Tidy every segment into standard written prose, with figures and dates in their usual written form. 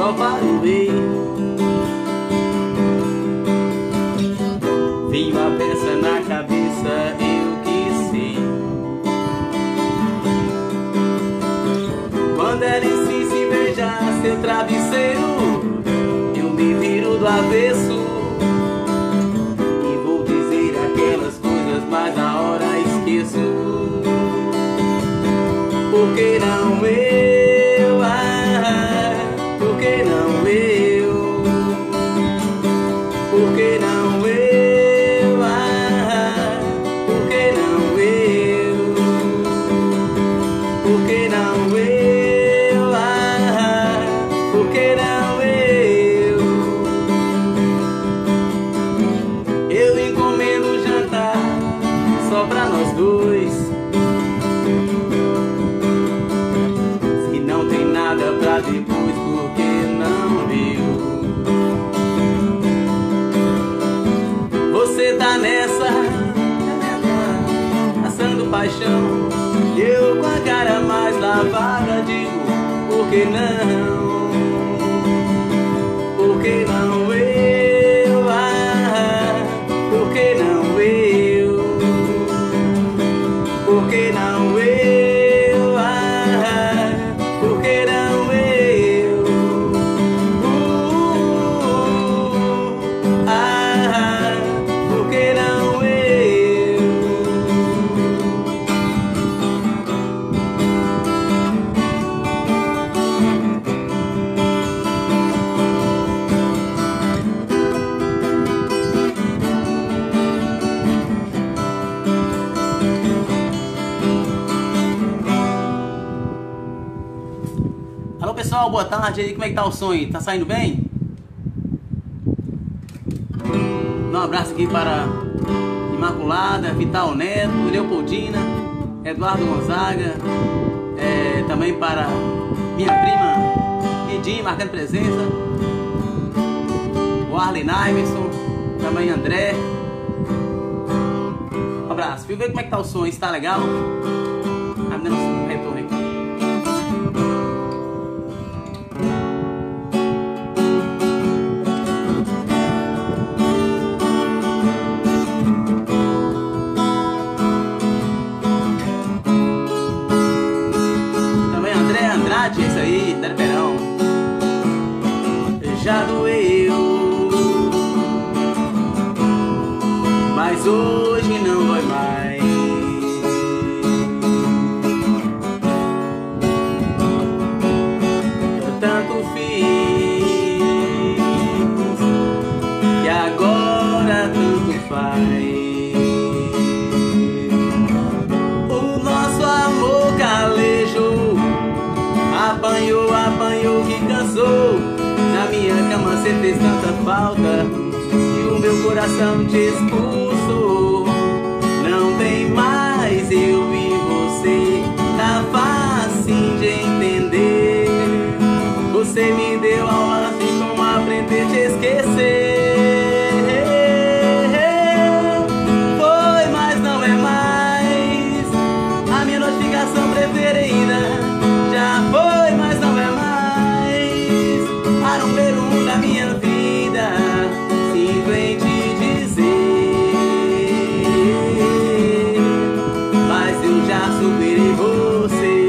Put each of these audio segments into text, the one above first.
só para o rei. Vim uma peça na cabeça, eu que sei. Quando ela insiste em beijar seu travesseiro, eu me viro do avesso e vou dizer aquelas coisas, mas na hora esqueço. Por que não eu? Por que não eu? Por que não eu? Por que não eu? Por que não eu? Por que não eu? Eu encomendo um jantar só pra nós dois. Se não tem nada pra depois, por que não eu? Você tá nessa, assando paixão, eu com a cara mais lavada digo, por que não? Por que não eu? Por que não eu? Por que não eu? Por que não eu? Por que não eu? Alô pessoal, boa tarde aí, como é que tá o som aí? Tá saindo bem? Dá um abraço aqui para Imaculada, Vital Neto, Leopoldina, Eduardo Gonzaga, também para minha prima Edinho, marcando presença, o Arlen Iverson, também André. Um abraço, viu? Ver como é que tá o som aí, se tá legal? Tá me dando um retorno aqui. Isso aí, Terperão. Já doeu, mas hoje não dói mais. Eu tanto fiz que agora tanto faz. O nosso amor calejou, apanhou, apanhou que cansou. Na minha cama cê fez tanta falta e o meu coração te expulsou. Não tem mais eu e você, tá fácil de entender. Você me deu aulas de como aprender a te esquecer. Foi, mas não é mais a minha notificação preferida. Já foi, mas não é mais a número 1 da minha vida. Sinto em te dizer, mas eu já superei você.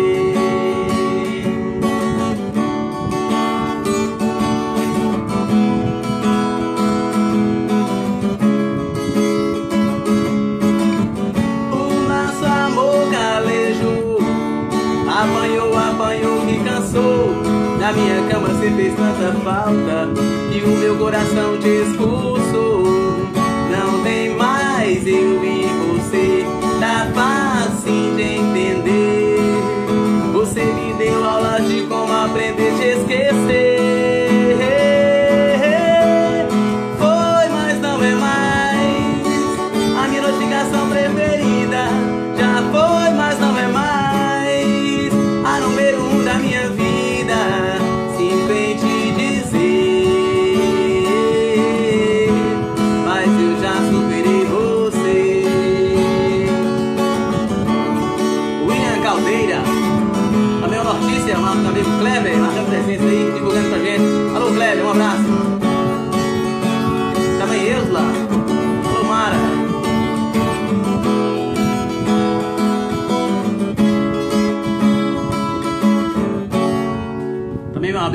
O nosso amor calejou, apanhou, apanhou que cansou. Na minha cama cê fez tanta falta e o meu coração te expulsou. Não tem mais eu e você, tá fácil de entender. Você me deu aula de como aprender a te esquecer. Foi, mas não é mais a minha notificação preferida. Já foi, mas não é mais a número 1 da minha vida. Sinto em te dizer,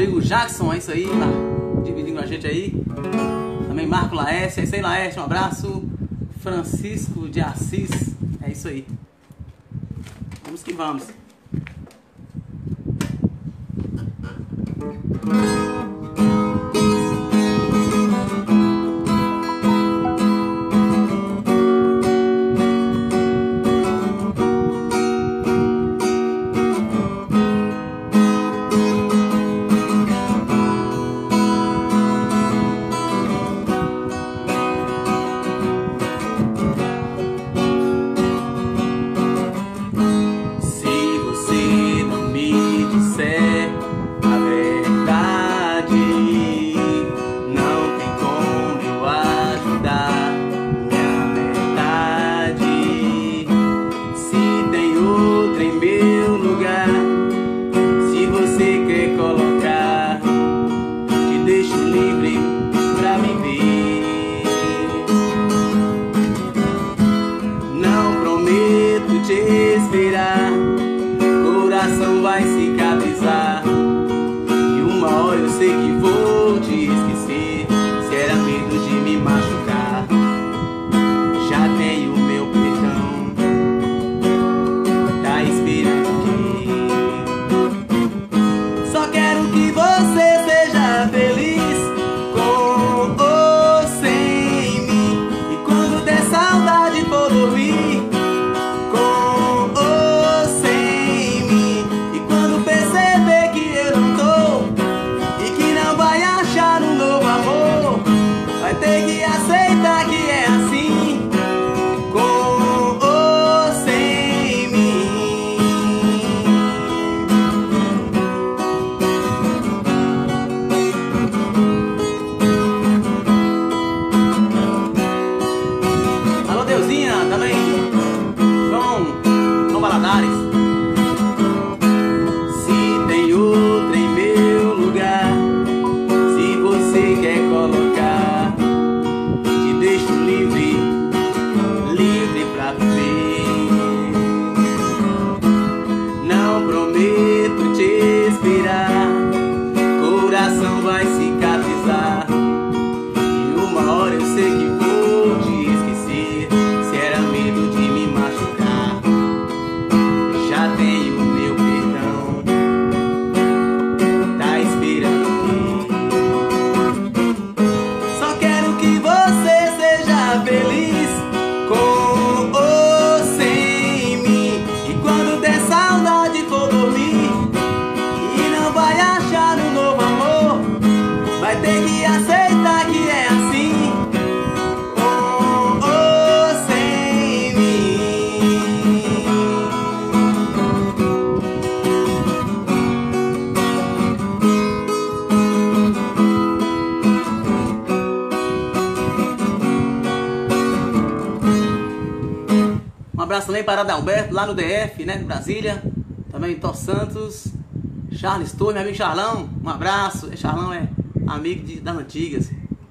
amigo Jackson, é isso aí, dividindo com a gente aí. Também Marco Laércio, é isso aí, Laércio, um abraço. Francisco de Assis, é isso aí. Vamos que vamos. Também para Adalberto, lá no DF, né, Brasília. Também Tó Santos, Charles Torres, meu amigo Charlão, um abraço. Charlão é amigo das antigas,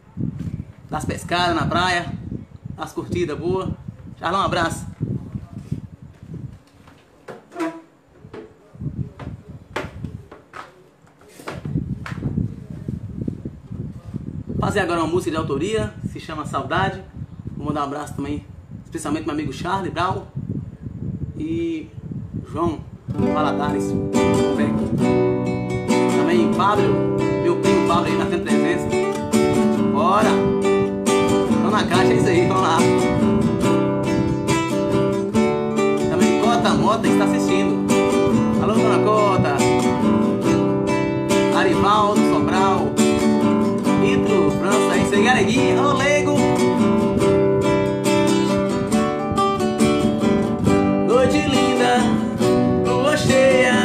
das pescadas na praia, das curtidas boas. Charlão, um abraço. Vou fazer agora uma música de autoria, se chama Saudade. Vou mandar um abraço também, especialmente meu amigo Charlie Brown e João Valadares. Também Pablo, meu primo Pablo aí na 300. Bora! Estão na caixa, é isso aí, vamos lá. Também Cota Mota está assistindo. Alô, dona Cota. Arivaldo Sobral. Itro, França, é isso aí, Galeguinha. Alô, Lego. Noite linda, lua cheia,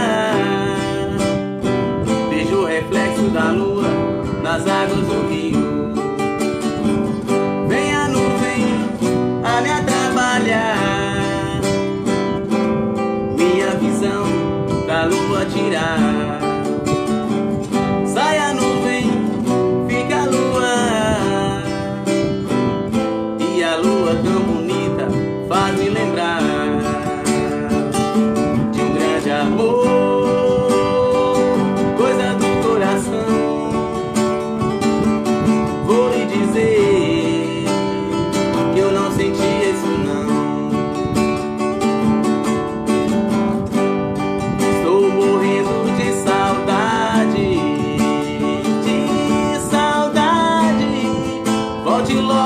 vejo o reflexo da lua nas águas do rio. Vem a nuvem a me atrapalhar, minha visão da lua tirar. Sai a nuvem, fica a lua, e a lua tão bonita faz me lembrar amor, coisa do coração.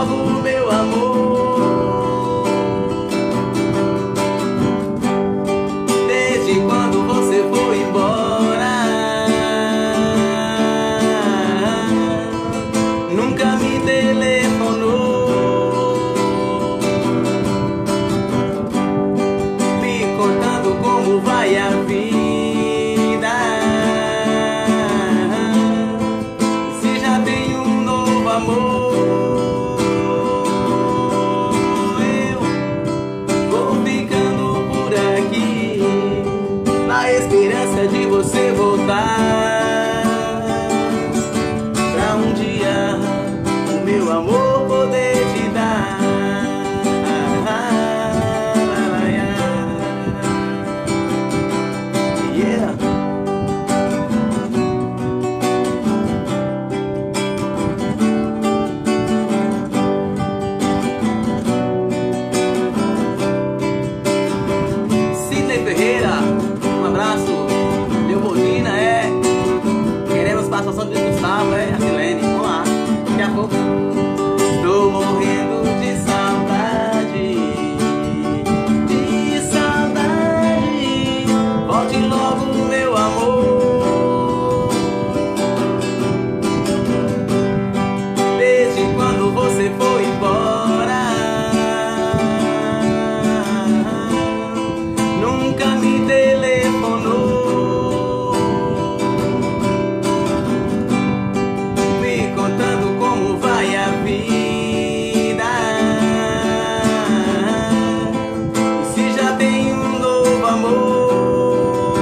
logo, meu amor. Desde quando você foi embora, nunca me telefonou, me contando como vai a vida. Se já tem um novo amor, eu vou ficando por aqui, na esperança de você voltar, pra um dia o meu amor poder te dar. Yeah. Sidney Ferreira, um abraço. Leopoldina, queremos participação de Gustavo, a Silene. Vamos lá, daqui a pouco. Estou morrendo de saudade, de saudade. Volte logo, meu amor. Desde quando você foi embora, nunca me telefonou, me contando como vai a vida. E se já tem um novo amor,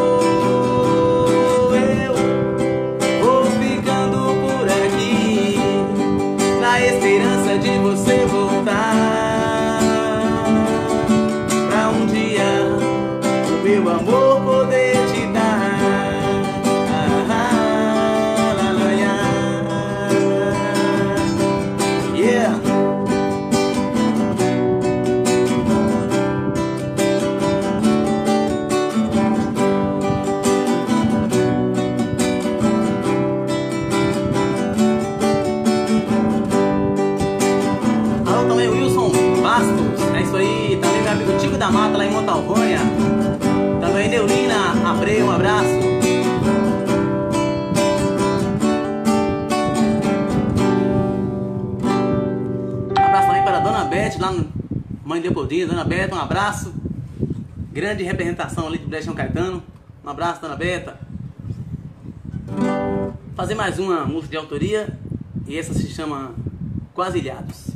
eu vou ficando por aqui, na esperança de você voltar, pra um dia o meu amor poder te dar. Yeah. Alô, também o Wilson Bastos, é isso aí. Também meu amigo Tico da Mata lá em Montalvânia. Também Neulina Abreu, um abraço. Um abraço também para a Dona Beth, lá no Mãe Leopoldina. Dona Beta, um abraço. Grande representação ali do Brechão Caetano. Um abraço, Dona Beta. Fazer mais uma música de autoria, e essa se chama Quase Ilhados.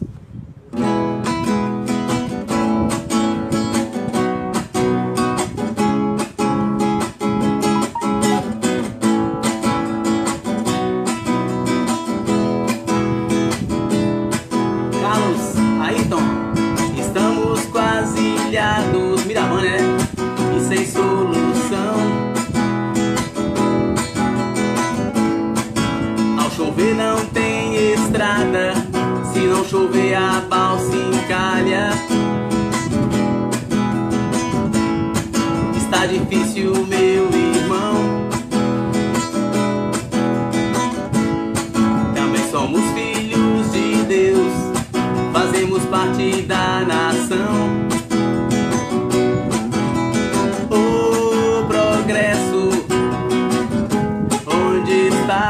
Carlos Ayrton, estamos quase ilhados, Miramã, né? E sem solução. Ao chover não tem estrada, se não chover a balsa encalha. Está difícil, meu irmão. Também somos filhos de Deus, fazemos parte da nação. O progresso, onde está?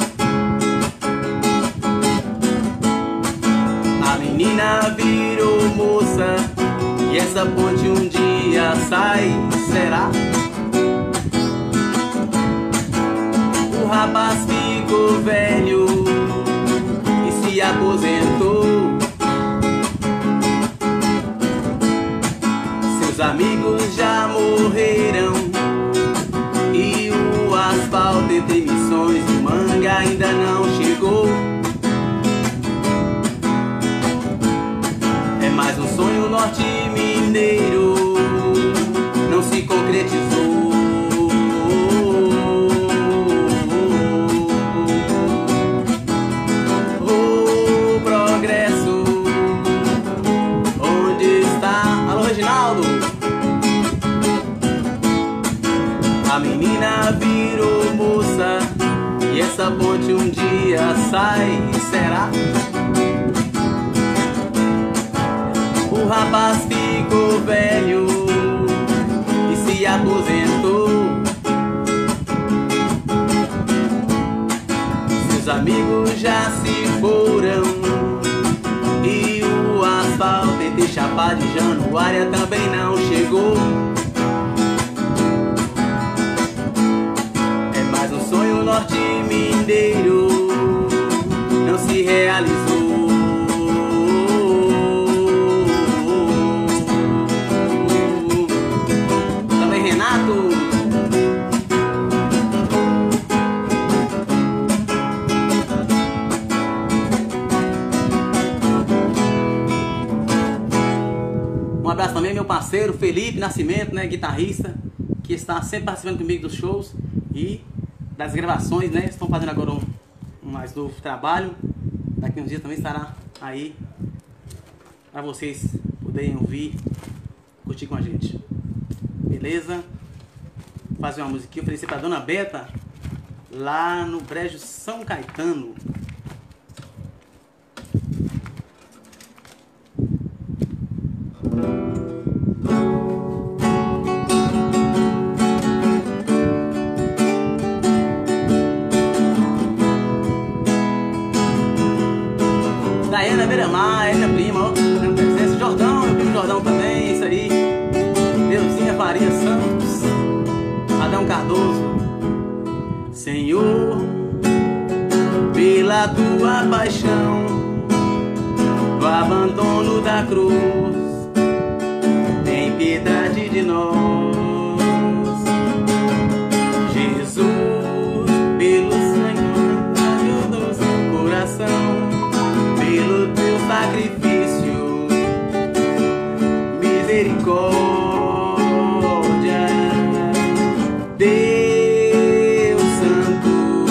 A menina virou moça, e essa ponte um dia sai, será? O rapaz ficou velho e se aposentou. Seus amigos já morreram e o asfalto entre Missões e Manga ainda não chegou. É mais um sonho norte mineiro, não se concretizou. O progresso, onde está? Alô, Reginaldo. A menina virou moça, e essa ponte um dia sai, será? O rapaz ficou velho e se aposentou. Seus amigos já se foram e o asfalto entre Chapada de Januária também não chegou. É mais um sonho norte-mineiro, não se realizou. Também Renato. Um abraço também meu parceiro Felipe Nascimento, né, guitarrista, que está sempre participando comigo dos shows e das gravações, né? Estão fazendo agora um mais novo trabalho. Daqui uns dias também estará aí para vocês poderem ouvir, curtir com a gente. Beleza? Vou fazer uma musiquinha, oferecer para Dona Beta lá no Brejo São Caetano. Daiana Beira-Mar, minha prima, ó, presença. Jordão, meu primo Jordão também, isso aí. Deusinha Faria Santos, Adão Cardoso. Senhor, pela tua paixão, do abandono da cruz, tem piedade de nós. Jesus, pelo sangue do seu coração, pelo teu sacrifício, misericórdia. Deus santo,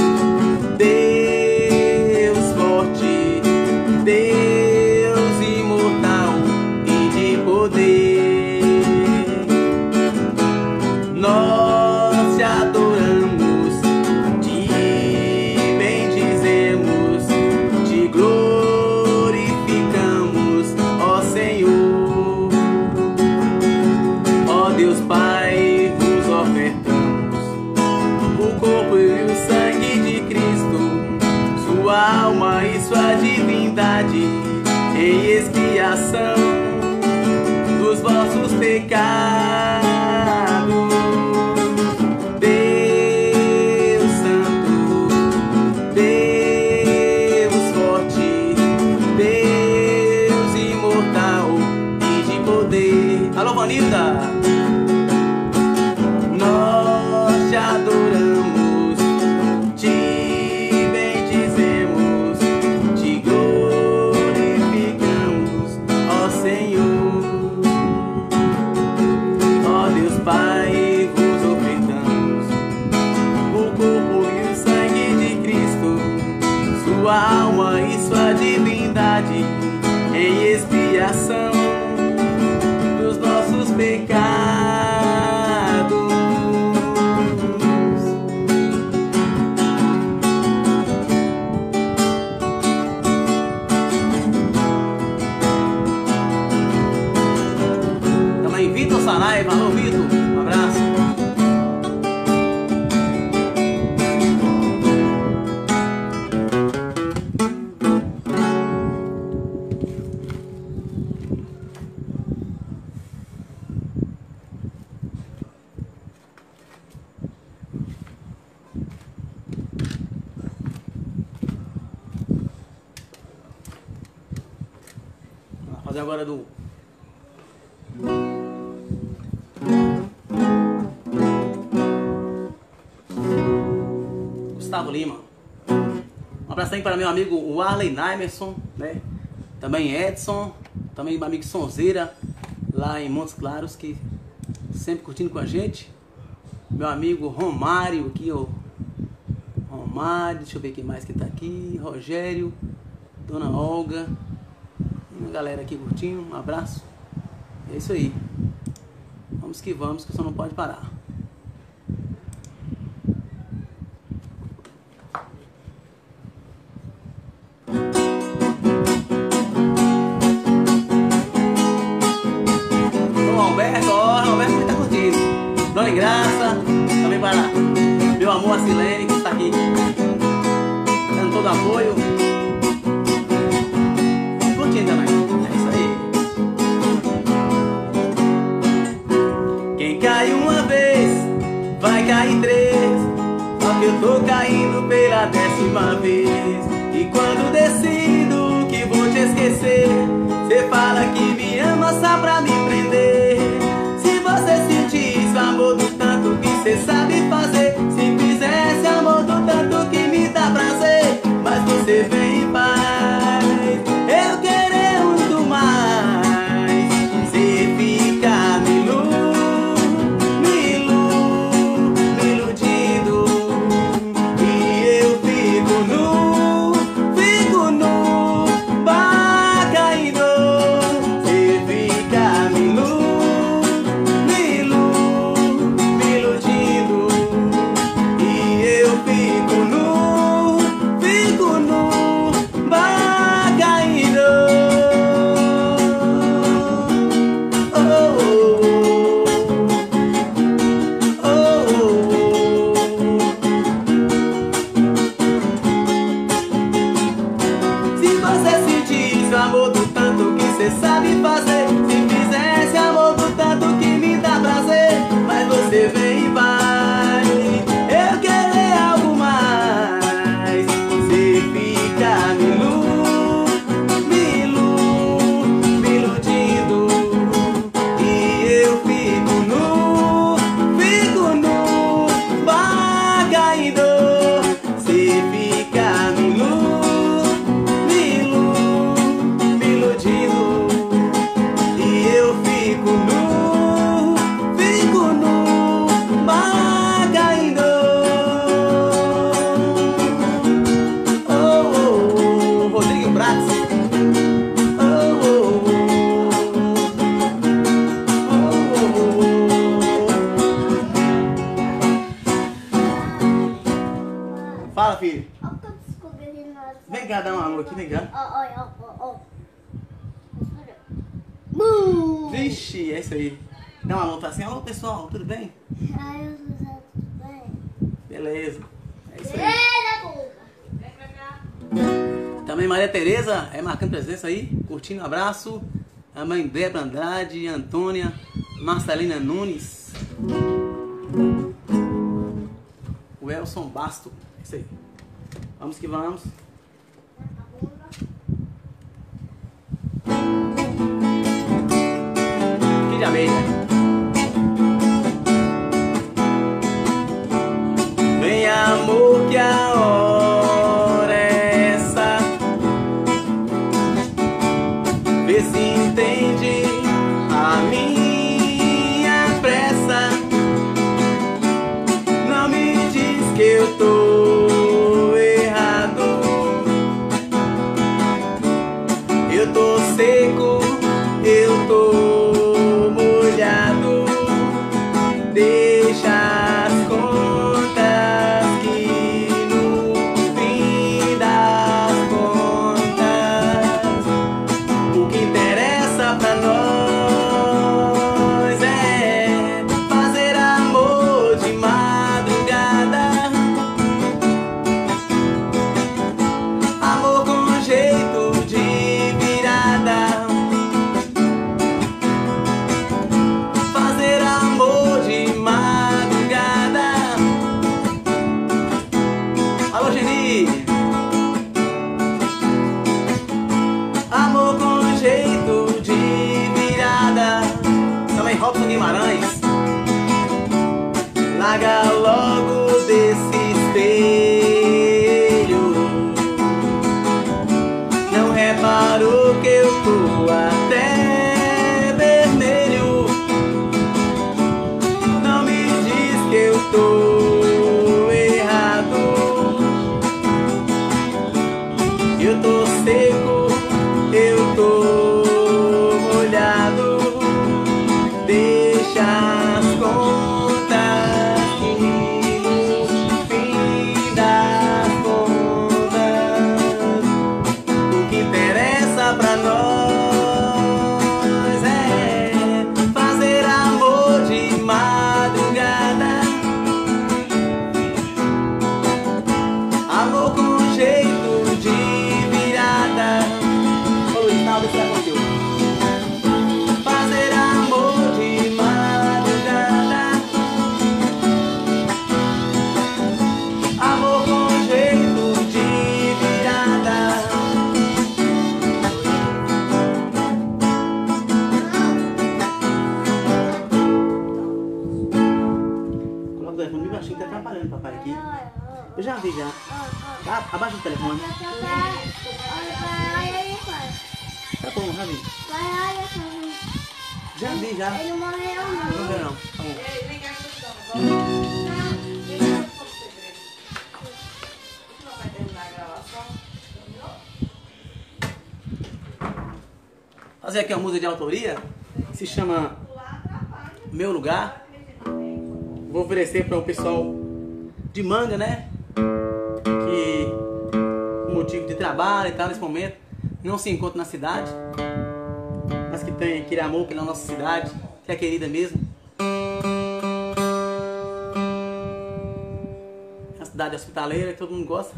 Deus forte, Deus imortal e de poder, nós te adoramos, te bendizemos, te glorificamos, ó Senhor. Ó Deus Pai, vos ofertamos o corpo e o sangue de Cristo, sua alma e sua divindade, em expiação dos vossos pecados. Deus santo, Deus forte, Deus imortal e de poder. Alô, Vanilda! Nós te adoramos, te bendizemos, te glorificamos, ó Senhor. Ó Deus Pai, vos ofertamos o corpo e o sangue de Cristo, sua alma e sua divindade, em expiação dos nossos pecados. Também Vitor Saraiva, alô Vitor, um abraço. Vamos fazer agora do Gustavo Lima. Um abraço aí para meu amigo o Arley Naimerson, né? Também Edson, também meu amigo Sonzeira, lá em Montes Claros, que sempre curtindo com a gente. Meu amigo Romário aqui, ó. Romário, deixa eu ver quem mais que tá aqui. Rogério, Dona Olga. E uma galera aqui curtindo, um abraço. É isso aí. Vamos que o som não pode parar. Silene, que está aqui dando todo apoio. Curtindo também. É isso aí. Quem cai uma vez, vai cair três. Só que eu tô caindo pela 10ª vez. E quando decido que vou te esquecer, cê fala que me ama só pra me prender. Se você sentisse o amor do tanto que cê sabe fazer, se fizesse amor do tanto que me dá prazer, mas você vem em paz, eu querer muito mais. Cê fica me iludindo, e eu fico nu, pá, caindo. Cê fica me iludindo, e eu fico nu, pá, caindo. Oh, oh, oh, oh. Se você sentisse o amor do tanto que cê sabe fazer, se fizesse amor do tanto que me dá prazer, mas você vem e vai, eu querer algo mais. Cê fica me iludindo, e eu fico nu, pá, caindo. Cê fica me iludindo, e eu fico nu, pá, caindo. Oh, oh, oh, Rodrigo Brax. Oh, oh, oh, oh, oh. Fala, filho. Olha o que eu descobri nós. Vem cá, dá um alô aqui, vem cá. Ó. Bum! Vixe, é isso aí. Dá um alô, tá assim, alô pessoal, tudo bem? Ai, eu tudo bem. Beleza. É isso aí. Beleza, boca. Também Maria Tereza é marcando presença aí, curtindo, abraço. A mãe Débora Andrade, Antônia, Marcelina Nunes. O Elson Basto. É isso aí. Vamos que vamos. Que de abelha. Vem amor que a hora é essa. Vê se entende a minha pressa. Não me diz que eu tô errado. Eu tô seco, eu tô molhado. Deixa as contas que no fim das contas o que interessa pra nós é fazer amor de madrugada. Amor com jeito de virada. Fazer amor de madrugada. Alô, Geni. Amor com jeito de virada. Também Robson Guimarães. Larga logo desse espelho. Não reparou que eu tô até vermelho. Não me diz que eu tô errado. Eu tô seco, eu tô molhado. Deixa as contas que no fim das contas o que interessa pra nós é fazer amor de madrugada. telefone. Olha aí, pai. Tá bom, Ravi. Vai, olha só. Já vi, já. Ele não morreu, Não não. morreu não. Tá bom. Fazer aqui uma música de autoria. Se chama Meu Lugar. Vou oferecer para o pessoal de Manga, né? Que por motivo de trabalho e tal, nesse momento não se encontra na cidade, mas que tem aquele amor pela nossa cidade, que é querida mesmo. É uma cidade hospitaleira que todo mundo gosta.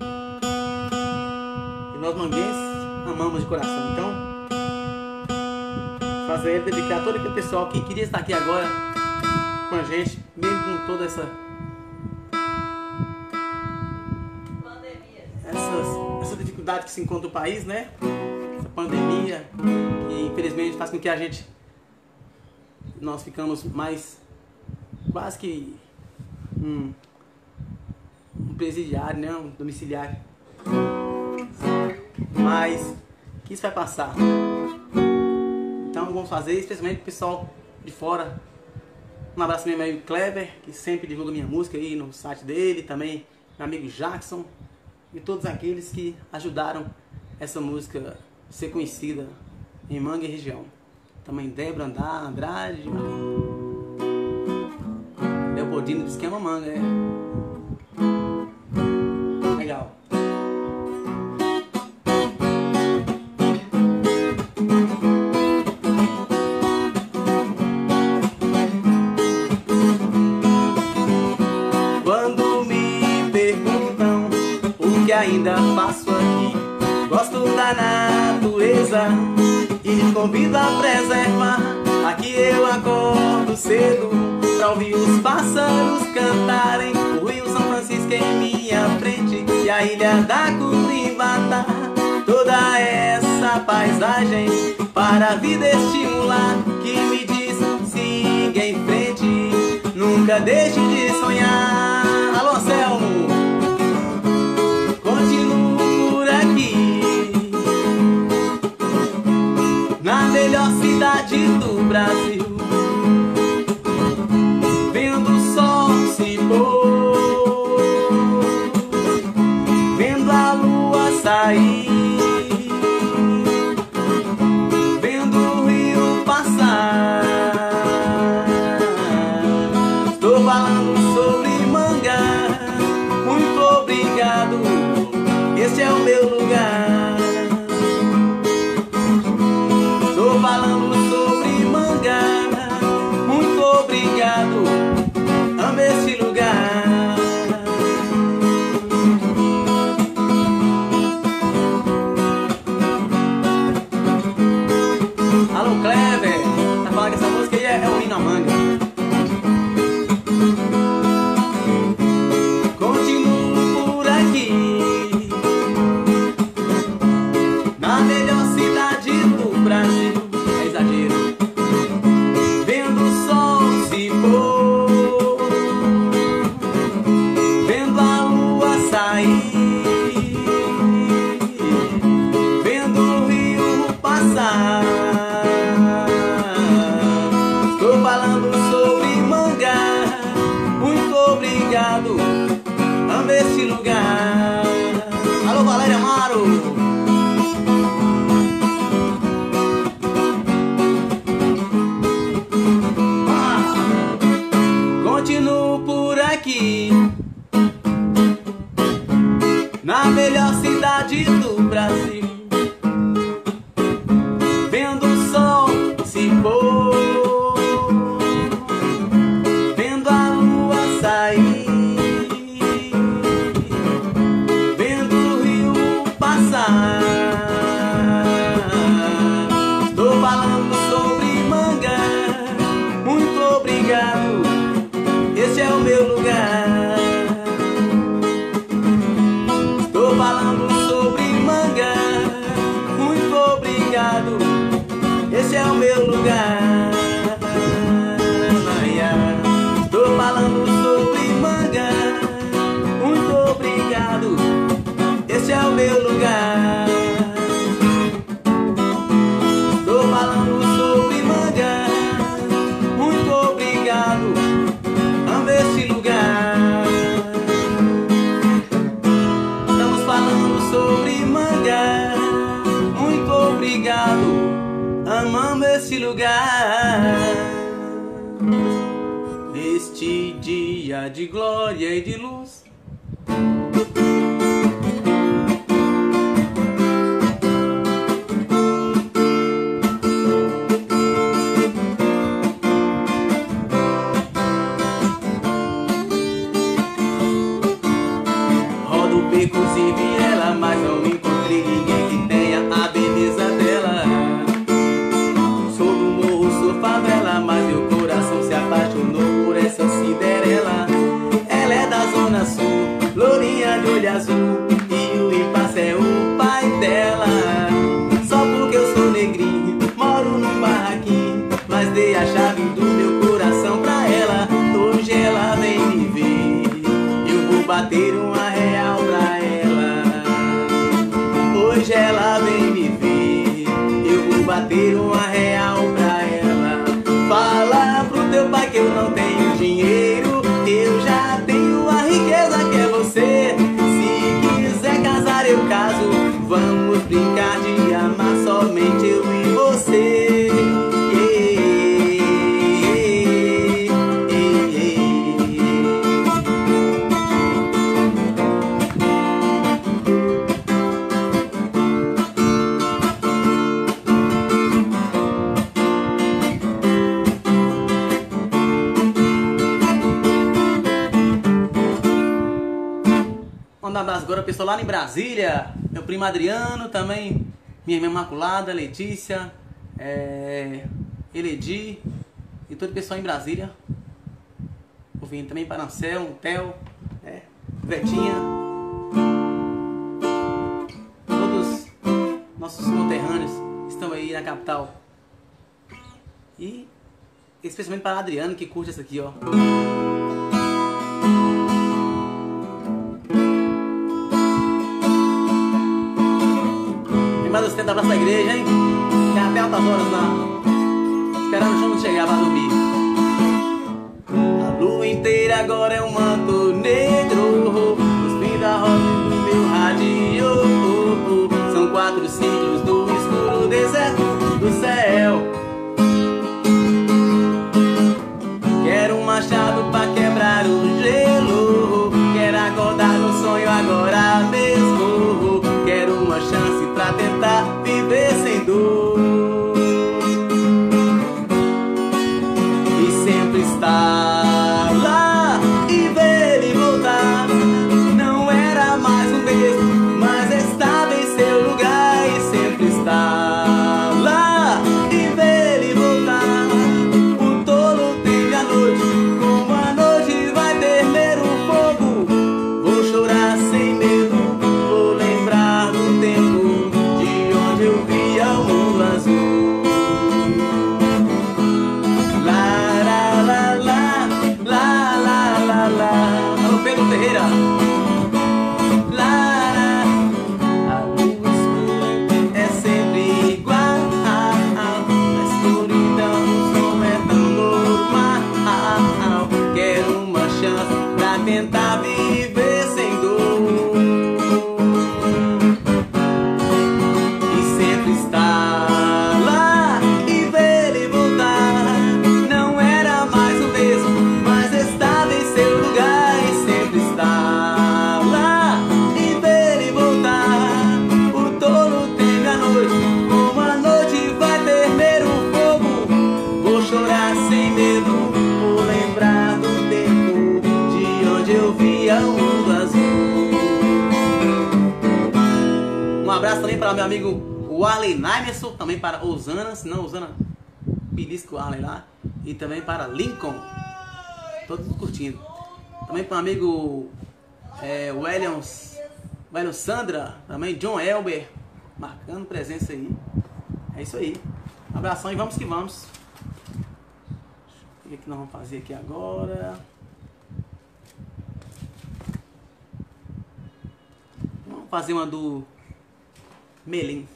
E nós manguenses amamos de coração. Então, fazer dedicar a todo aquele pessoal que queria estar aqui agora com a gente, mesmo com toda essa dificuldade que se encontra o país, né? Essa pandemia que infelizmente faz com que nós ficamos mais quase que um presidiário, né? Um domiciliário. Mas que isso vai passar. Então vamos fazer, especialmente o pessoal de fora. Um abraço meu amigo Kleber, que sempre divulga minha música aí no site dele, também meu amigo Jackson e todos aqueles que ajudaram essa música ser conhecida em Manga e região. Também Débora Andrade, Leopoldino do Esquema Manga, é legal. Ainda faço aqui, gosto da natureza e convido a preservar. Aqui eu acordo cedo pra ouvir os pássaros cantarem, o Rio São Francisco em minha frente e a ilha da Curitiba. Toda essa paisagem para a vida estimular, que me diz siga em frente, nunca deixe de sonhar. Alô, Anselmo! Na melhor cidade do Brasil, vendo o sol se pôr, vendo a lua sair, vendo o rio passar. Estou falando sobre Manga, muito obrigado, este é o meu lugar. Tô falando sobre Manga, muito obrigado, amo este lugar. Alô, Kleber, tá falando que essa música aí é o hino a Manga. Continuo por aqui, na melhor cidade do Brasil. Estou falando sobre Manga, muito obrigado, amo este lugar. Alô, Valéria Amaro. Continuo por aqui, na melhor cidade do Brasil, vendo o sol se pôr, vendo a lua sair, vendo o rio passar. Estou falando sobre Manga, muito obrigado, este é o meu lugar. Estou falando sobre Manga, neste lugar, neste dia de glória e de luz. Rodo becos e viela, mas não encontrei ninguém que tenha a beleza dela. Sou do morro, sou favela, mas meu coração se apaixonou por essa Cinderela. Ela é da zona sul, lourinha de olho azul, e o impasse é o pai dela. Só porque eu sou negrinho, moro num barraquinho, mas dei a chave do meu coração pra ela. Hoje ela vem me ver, eu vou bater uma real pra ela. Hoje ela vem me ver, eu vou bater uma real pra ela. Fala pro teu pai que eu não tenho dinheiro, eu já tenho a riqueza que é você. Se quiser casar eu caso, vamos brincar de amar somente eu e você. Manda um abraço agora, pessoal, lá em Brasília. Meu primo Adriano também, minha irmã Imaculada, Letícia, Eledi e todo o pessoal em Brasília. Ouvindo também para Anselmo, Theo, Vetinha, todos nossos conterrâneos estão aí na capital. E especialmente para Adriano, que curte essa aqui, ó. Mais os 70 abraços da igreja, hein? Tem até altas horas lá, esperando o show não chegar pra dormir. A lua inteira agora é um manto negro, os pins da roda do meu rádio. São 4 ciclos do escuro deserto do céu. Quero um machado pra quebrar o gelo, quero acordar no sonho agora mesmo. Quero uma chance pra tentar viver sem dor e sempre estar lá e ver ele voltar. Não era mais o mesmo, mas estava em seu lugar. E sempre estar lá e ver ele voltar. O tolo teve a noite, como a noite vai temer o fogo. Vou chorar sem medo, vou lembrar do tempo de onde eu via o mundo azul. Lá, lá, lá, lá, lá, lá, lá, lá. Alô, Pedro Ferreira. Lá, lá. A lua escura é sempre igual, a escuridão do som é tão normal. Quero uma chance pra tentar viver sem dor e sempre estar lá e ver ele voltar. Não era mais o mesmo, mas estava em seu lugar. E sempre estar lá e ver ele voltar. O tolo teme a noite, como a noite vai temer o fogo. Vou chorar sem medo, vou lembrar do tempo de onde eu via o mundo azul. Um abraço também para meu amigo o Arley Naimerson, também para Osana, se não Osana, belisco o Arley lá. E também para Lincoln, todos curtindo. Também para o amigo Wellon Sandra, também John Elber, marcando presença aí. É isso aí. Um abração e vamos que vamos. O que nós vamos fazer aqui agora? Vamos fazer uma do Melim.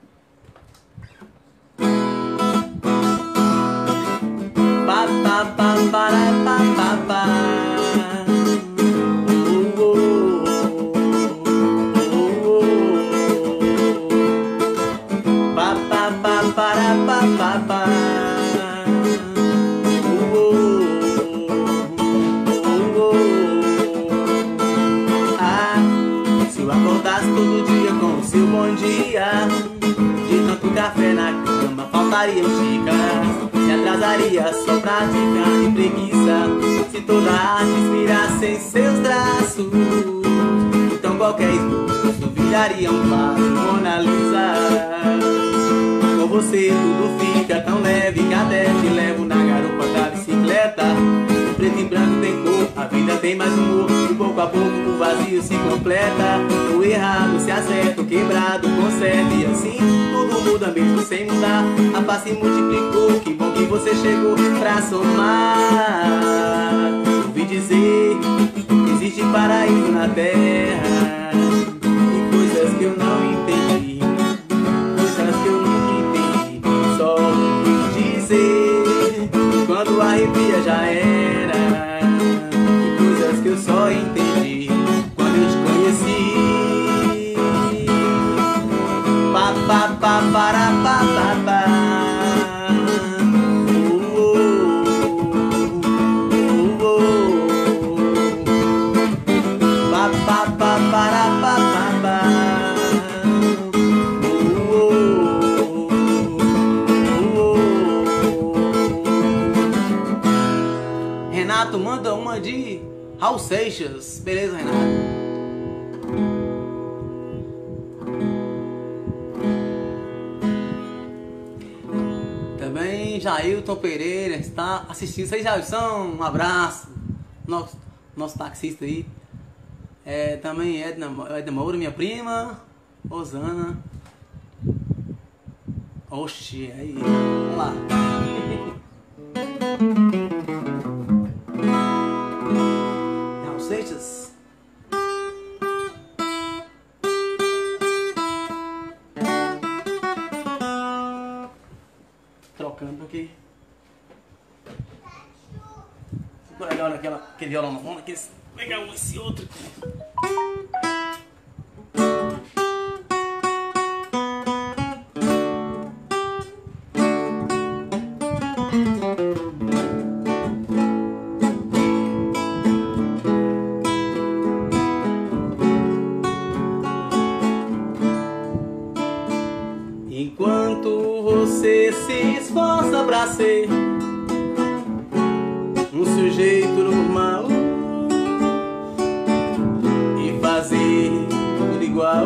Pa pa pa para pa pa pa. Pa pa pa para pa pa pa. o seu bom dia. De tanto café na cama faltariam xícaras, se atrasaria só pra ficar de preguiça. Se toda a arte inspirasse em seus traços, então qualquer esboço viraria um quadro Mona Lisa. Com você tudo fica tão leve que até te levo na garupa da bicicleta. O preto e branco tem cor, a vida tem mais humor, e pouco a pouco o vazio se completa. O errado se acerta, o quebrado conserta, e assim tudo muda mesmo sem mudar. A paz se multiplicou, que bom que você chegou pra somar. Ouvi dizer que existe paraíso na terra, e coisas que eu não entendi, coisas que eu nunca entendi. Só ouvi dizer, quando arrepia já era, e coisas que eu só entendi quando eu te conheci. Pa pa pa para pa pa pa. Renato manda uma de Raul Seixas. Beleza, Renato? Também Jailton Pereira está assistindo. Isso aí, Jailson, um abraço. Nosso taxista aí. Também Edna Moura, minha prima. Rosana. Oxi, aí. Vamos lá. Raul Seixas. Trocando aqui. Ficou legal aquele violão na mão, aqui. Pegar esse outro aqui. Enquanto você se esforça pra ser um sujeito normal e fazer tudo igual,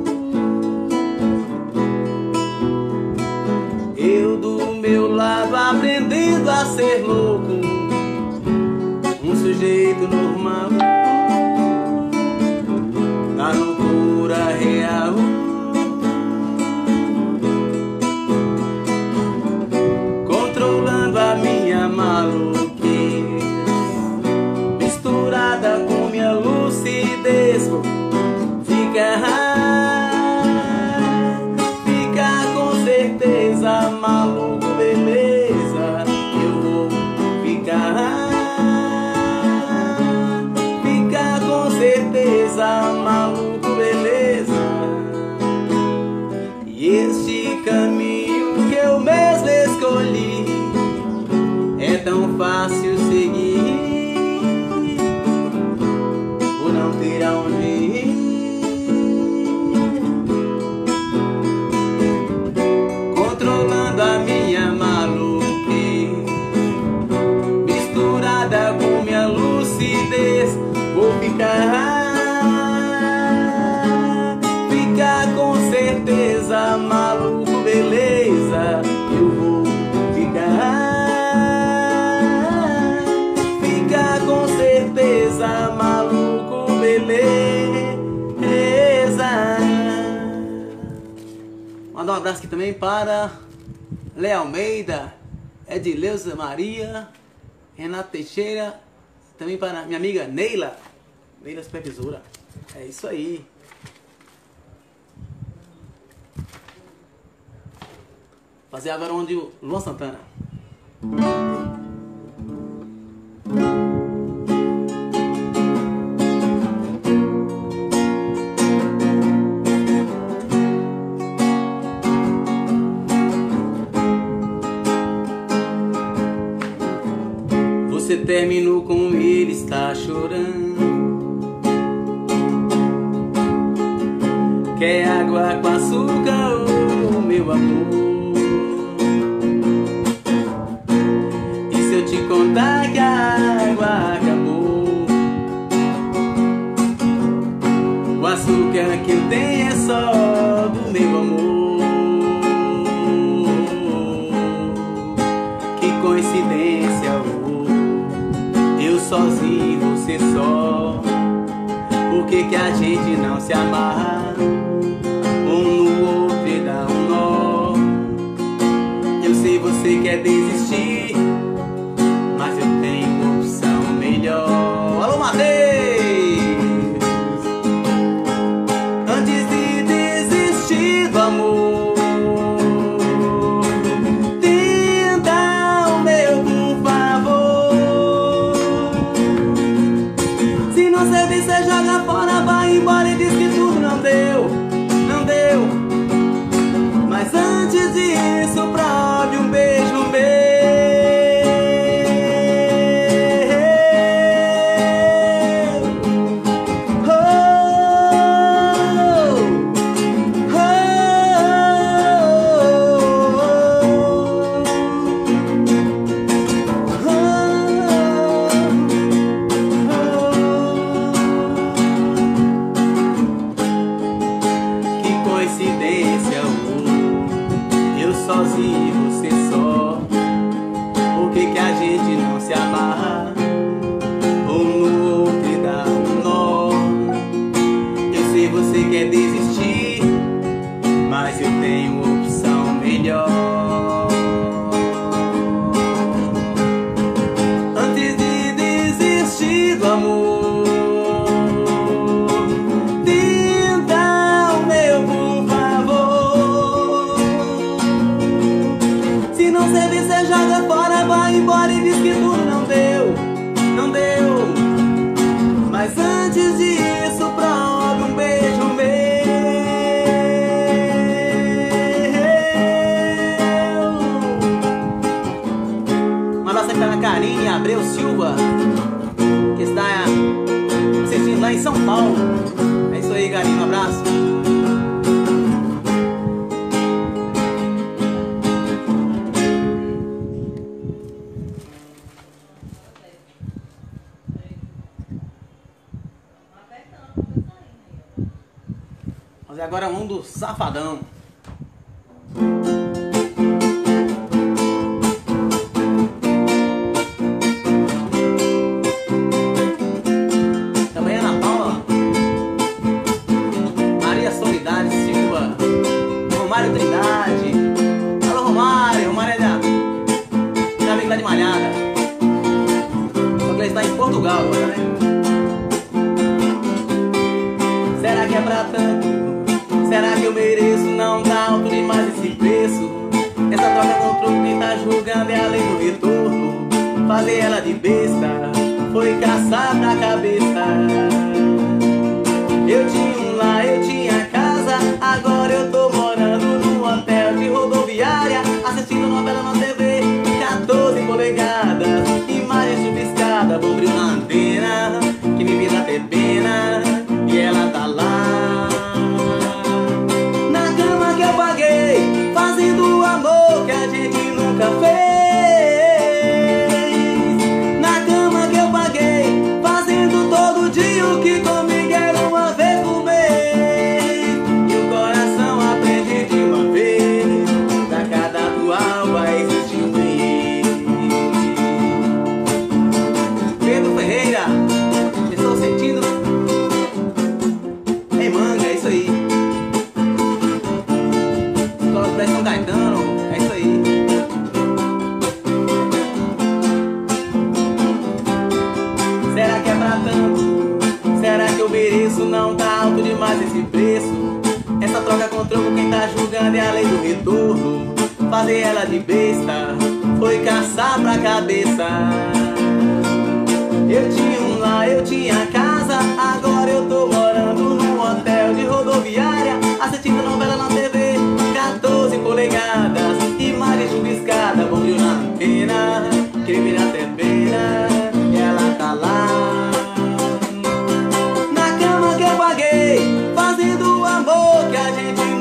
eu do meu lado aprendendo a ser louco, um sujeito normal na loucura real. Controlando a minha maluquice, misturada com minha lucidez, fica com certeza maluco, beleza. Eu vou ficar com certeza maluco, beleza. E este caminho que eu mesmo escolhi é tão fácil seguir, por não ter aonde ir. Controlando a minha maluquice, misturada com minha lucidez, vou ficar com certeza maluco, beleza. Eu vou ficar com certeza maluco, beleza. Mandar um abraço aqui também para Léa Almeida, Edileuza Maria, Renato Teixeira, também para minha amiga Neila Supervisora. É isso aí. Fazer agora onde o Luan Santana. Você terminou com ele, está chorando. Quer agora água com açúcar, oh, meu amor. E se eu te contar que a água acabou, o açúcar que eu tenho é só do meu amor. Que coincidência, oh, eu sozinho, você só. Por que que a gente não se amarra um no outro e dá um nó? Eu sei você quer desistir, mas eu tenho uma opção melhor. Alô, Matheus! Antes de desistir do amor, tenta o meu, por favor. Se não servir, você joga fora, vai embora e diz que tudo não deu, não deu. Mas antes disso, prove um beijo meu. Que coincidência, oh, eu sozinho e você só. Por que que a gente não se amarra um no outro e dá um nó? Eu sei você quer desistir, mas eu tenho opção melhor. Antes de desistir do amor, tenta o meu, por favor. Se não servir, você joga fora, vai embora e diz que tudo não deu, não deu. Mas antes disso, prove um beijo meu. Um abraço aqui pra Karine Abreu Silva, que está assistindo lá em São Paulo. É isso aí, Karine, um abraço. Vamos ver agora um do Safadão. Também Ana Paula, Maria Solidade Silva, Romário Trindade. Alô, Romário, Romário é da vem lá de Malhada. Só que ele está em Portugal agora, né? Será que é pra tanto? Será que eu mereço? Não dá alto demais esse preço. Essa troca com troco, quem tá julgando é a lei do retorno. Fazer ela de besta foi caçar pra cabeça. Eu tinha um lar, eu tinha casa, agora eu tô morando num hotel de rodoviária, assistindo novela na TV, 14 polegadas, imagem chuviscada, bom brilho na antena, que me fez até pena, e ela tá lá. Na cama que eu paguei, fazendo o amor que a gente nunca fez. Na cama que eu paguei, fazendo todo dia o que comigo era uma vez por mês. E o coração aprende de uma vez, pra cada atual vai existir um ex. Pedro Ferreira, estou sentindo em Manga, é isso aí. Escola do São Caetano, é isso aí. Será que é pra tanto? Será que eu mereço? Não tá alto demais esse preço. Essa troca com troco, quem tá julgando é a lei do retorno. Fazer ela de besta foi caçar pra cabeça. Eu tinha um lar, eu tinha casa, agora eu tô morando num hotel de rodoviária, assistindo novela na TV, 14 polegadas, imagem chuviscada, bom brilho na antena, que me vira até pena, e ela tá lá. Na cama que eu paguei, fazendo o amor que a gente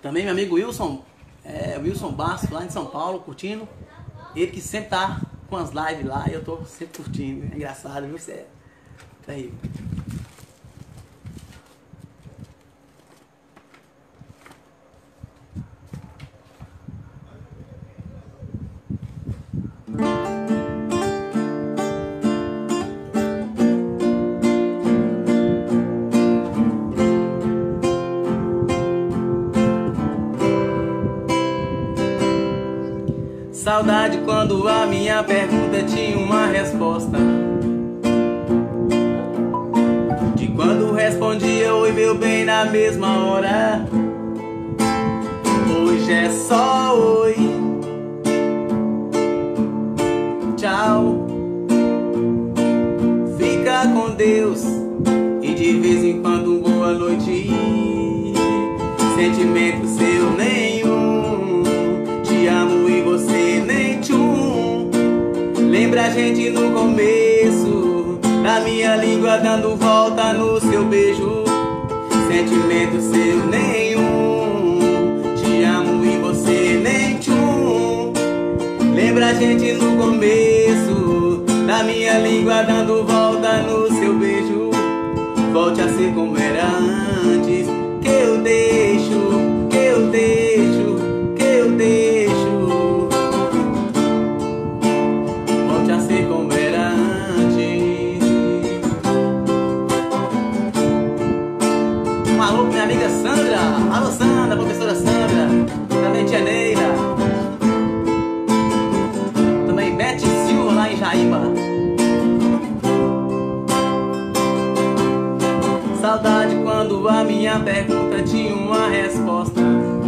Também meu amigo Wilson, Wilson Basso, lá em São Paulo, curtindo. Ele que sempre tá com as lives lá e eu tô sempre curtindo. É engraçado, viu? Isso é terrível. Saudade quando a minha pergunta tinha uma resposta. De quando respondia oi meu bem na mesma hora. Hoje é só oi, tchau, fica com Deus e de vez em quando um boa noite. Sentimento seu nenhum, te amo e você nem tchum. Lembra a gente no começo, da minha língua dando volta no seu beijo. Sentimento seu nenhum, te amo e você nem tchum. Lembra a gente no começo, da minha língua dando volta no seu beijo. Volte a ser como era antes, que eu deixo, que eu deixo, que eu deixo. Volte a ser como era antes. Um alô pra minha amiga Sandra. Alô Sandra, professora Sandra. Também tia Neira. Também Beth Silva lá em Jaíba. Saudade quando a minha pergunta tinha uma resposta.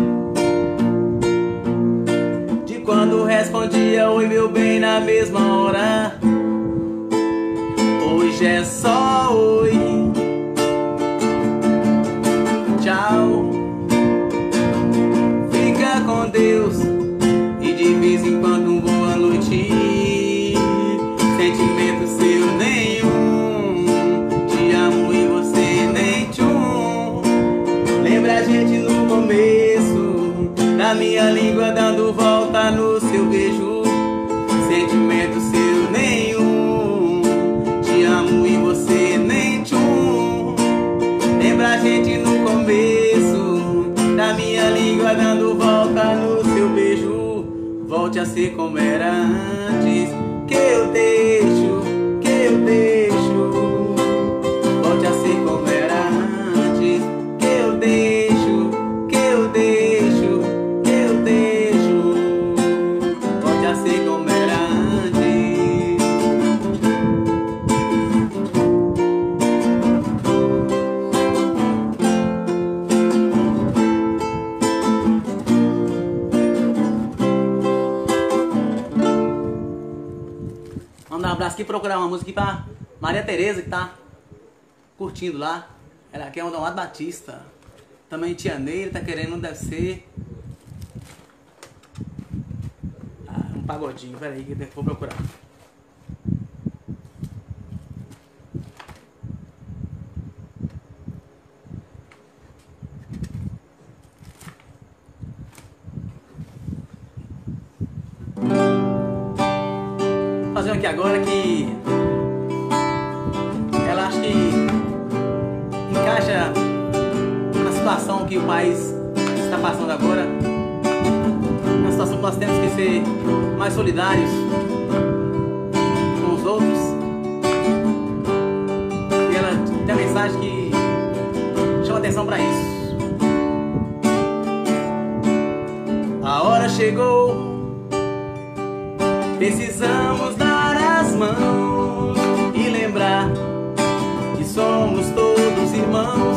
De quando respondia oi meu bem na mesma hora. Hoje é só oi, tchau, fica com Deus e de vez em quando um boa noite. Sentimento seu nenhum, te amo e você nem tchum. Lembra a gente no começo, da minha língua dando volta no seu beijo. Sentimento seu nenhum, te amo e você nem tchum. Lembra a gente no começo, da minha língua dando volta no seu beijo. Volte a ser como era antes, que eu deixo, que eu deixo. Volte a ser como era antes, que eu deixo, que eu deixo, que eu deixo. Volte a ser como era antes. Vamos dar um abraço aqui e procurar uma música aqui pra Maria Tereza, que tá curtindo lá. Ela quer um Dom Batista. Também tia Neira tá querendo, não deve ser. Um pagodinho, peraí que eu vou procurar. Fazer aqui agora que ela acha que encaixa na situação que o país está passando agora, na situação que nós temos que ser mais solidários com os outros. E ela tem a mensagem que chama atenção para isso. A hora chegou, precisamos dar as mãos e lembrar que somos todos irmãos.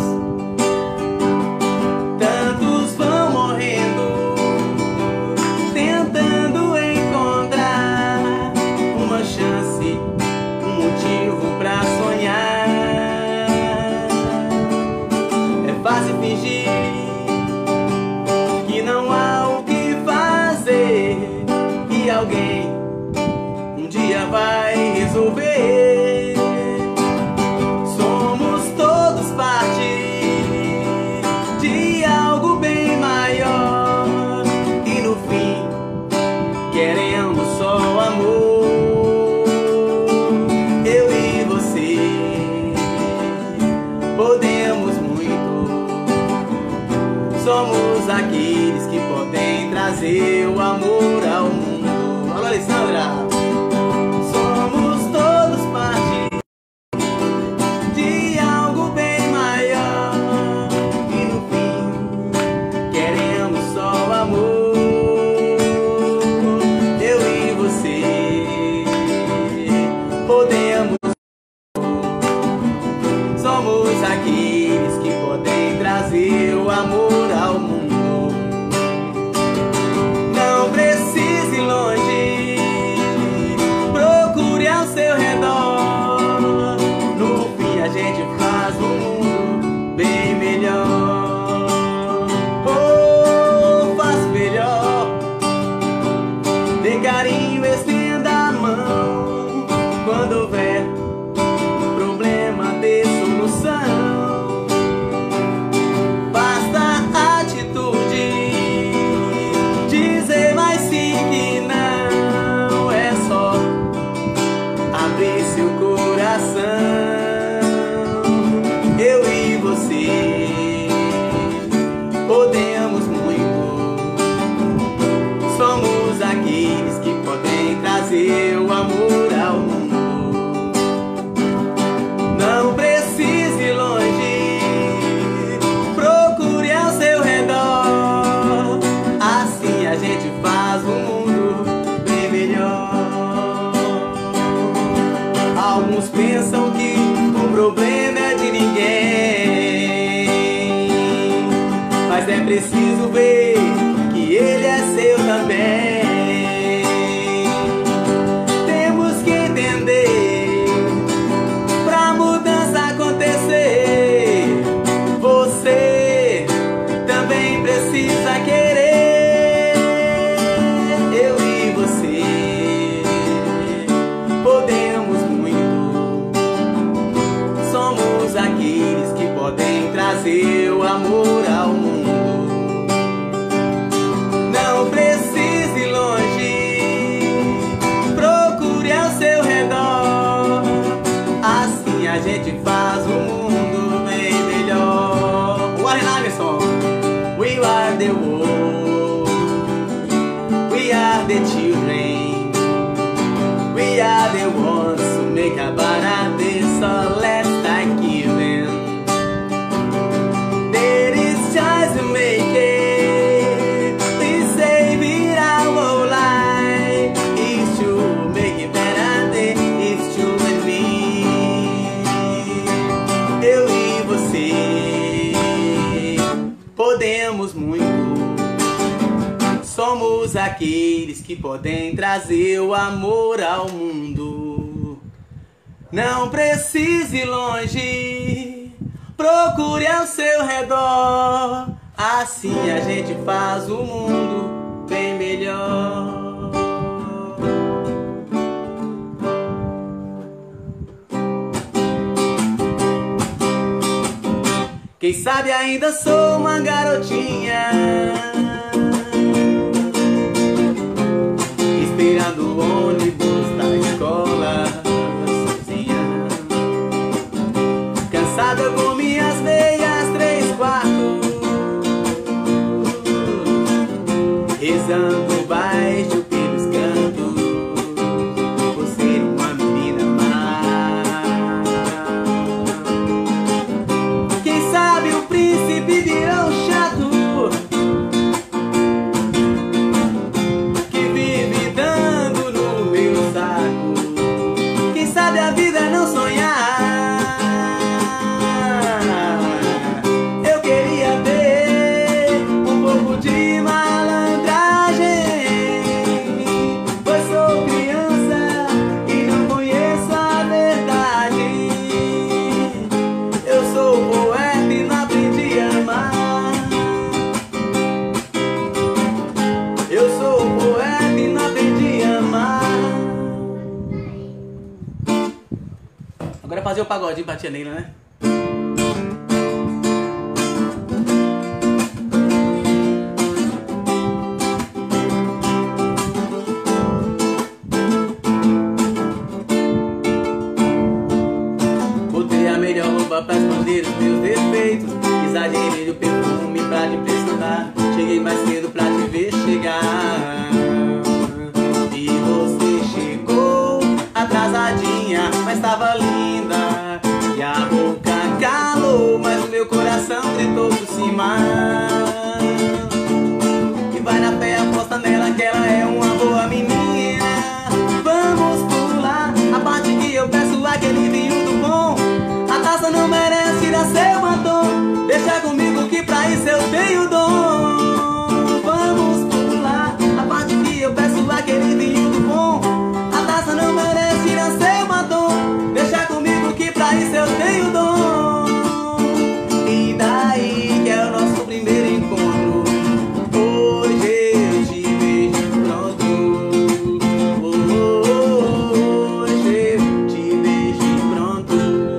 Tantos vão morrendo, tentando encontrar uma chance, um motivo pra sonhar. É fácil fingir que não há o que fazer, que alguém vai resolver. Somos aqueles que podem trazer o amor ao mundo. Alô, Alessandra! Somos todos parte de algo bem maior. E no fim, queremos só o amor. Eu e você podemos. Somos aqueles que podem trazer o amor ao mundo. Não precise ir longe, procure ao seu redor. No fim a gente faz um mundo bem melhor. Oh, faz melhor. Dê carinho, estenda a mão. Quando houver problema, dê solução. Seu coração, eu e você podemos muito. Somos aqueles que podem trazer o amor ao mundo. Não precise ir longe, procure ao seu redor. Assim a gente faz um mundo bem melhor. Alguns pensam que o problema é de ninguém, mas é preciso ver que ele é seu também. Temos que entender, pra mudança acontecer, você também precisa querer. Eu e você podemos muito. Somos aqueles que podem trazer o amor ao mundo. Não precise ir longe, procure ao seu redor. Assim a gente faz um mundo bem melhor. Warren Iverson. We are the world, we are the children, we are the ones who make a better day, so let's start giving. There is choice to make it, we save it our life. It's to make it better day, it's you and me. Eu e você podemos muito. Somos aqueles que podem trazer o amor ao mundo. Não precise ir longe, procure ao seu redor. Assim a gente faz o mundo bem melhor. Quem sabe ainda sou uma garotinha, esperando o ônibus da escola, sozinha, cansada com minhas meias 3/4, rezando baixo pelos cantos, por ser uma menina má. Quem sabe o príncipe virou chato, a vida não sonhar. Eu queria ter um pouco de malandragem, pois sou criança e não conheço a verdade. Eu sou poeta e não aprendi a amar. Eu sou poeta e não aprendi a amar. Agora é fazer o pagodinho pra tia Neila, né? Botei a melhor roupa pra esconder os meus defeitos, exagerei o perfume pra te impressionar. Cheguei mais cedo pra te ver chegar. E você chegou atrasadinha, mas tava linda. E a boca calou, mas o meu coração gritou por cima. E vai na fé, aposta nela que ela é uma boa menina. Vamos pular a parte que eu peço aquele vinho do bom. A taça não merece tirar seu batom. Deixa comigo que pra isso eu tenho dom. Vamos pular a parte que eu peço aquele vinho do bom. A taça não merece tirar seu batom. Deixa comigo que pra isso eu tenho dom. E daí que é o nosso primeiro encontro. Hoje eu te vejo pronto. Hoje eu te vejo pronto.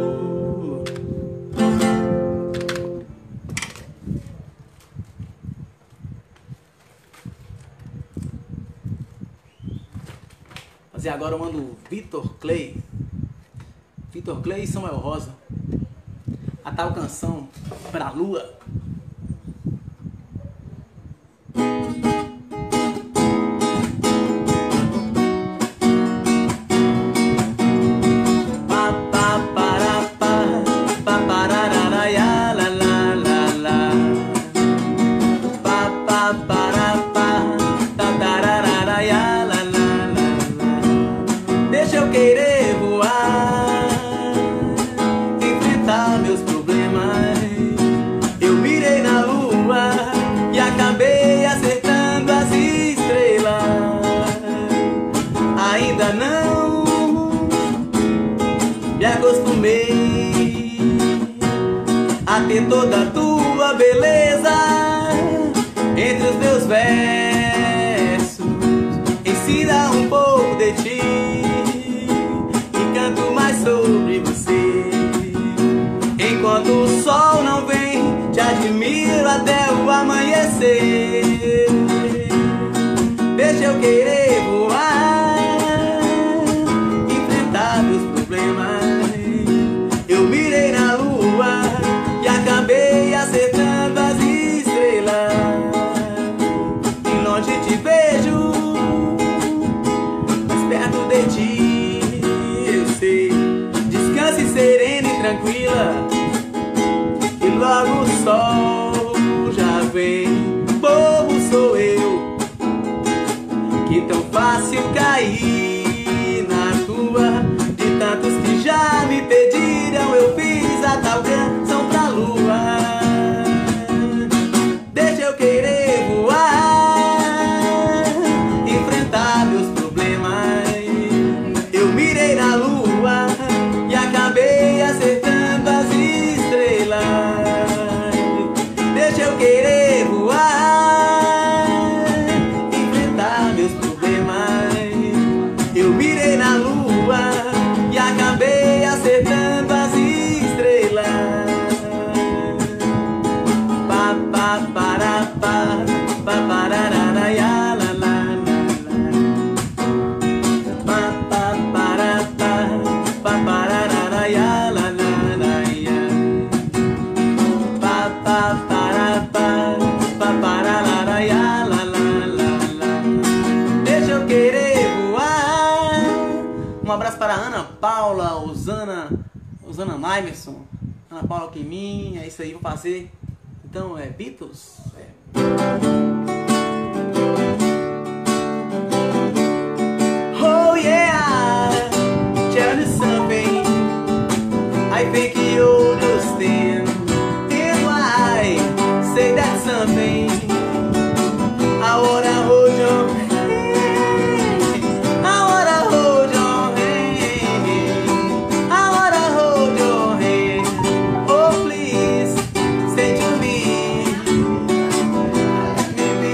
Mas e agora eu mando Vitor Clay e Samuel Rosa. A tal canção Pra Lua. Deixa eu querer voar, enfrentar meus problemas. Eu mirei na lua e acabei acertando as estrelas. Ainda não me acostumei a ter toda a tua beleza entre os meus versos. Ensina um pouco de ti e canto mais sobre você. Enquanto o sol não vem, te admiro até o amanhecer. Deixa eu querer voar, enfrentar meus problemas. Eu mirei na lua e acabei acertando as estrelas. E longe te vejo, mas perto de ti eu sei. Descanse serena e tranquila, e logo o sol já vem. Bobo sou eu, que tão fácil cair na tua. De tantos que já me pediram, eu fiz a tal canção pra lua. Deixa eu querer voar, enfrentar meus problemas. Eu mirei na lua e acabei acertando as estrelas. Deixa eu querer voar, enfrentar meus problemas. Eu mirei na lua e acabei acertando as estrelas. Pa pa para pa pa pararara ya la la la. Pa pa para pa pararara ya la la ya. Pa pa para pa pararara ya la la. Deixa eu querer voar. Um abraço para a Ana Paula, Osana Maimerson, Ana Paula Quimin. É isso aí, vou fazer. Então é Beatles. Oh yeah, tell you something. I think you understand. And why say that something? I wanna hold your hand. I wanna hold your hand. I wanna hold your hand. Oh please, say to me,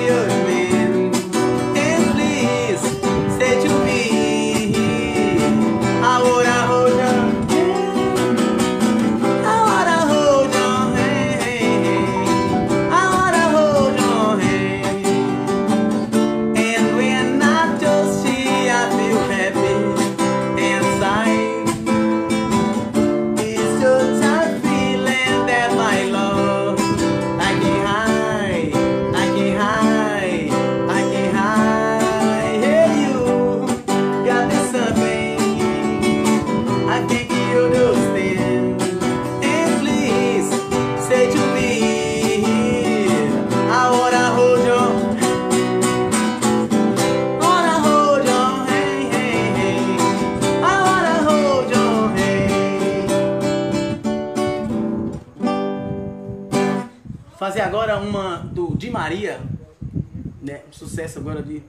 uma do Di Maria, né? Sucesso agora de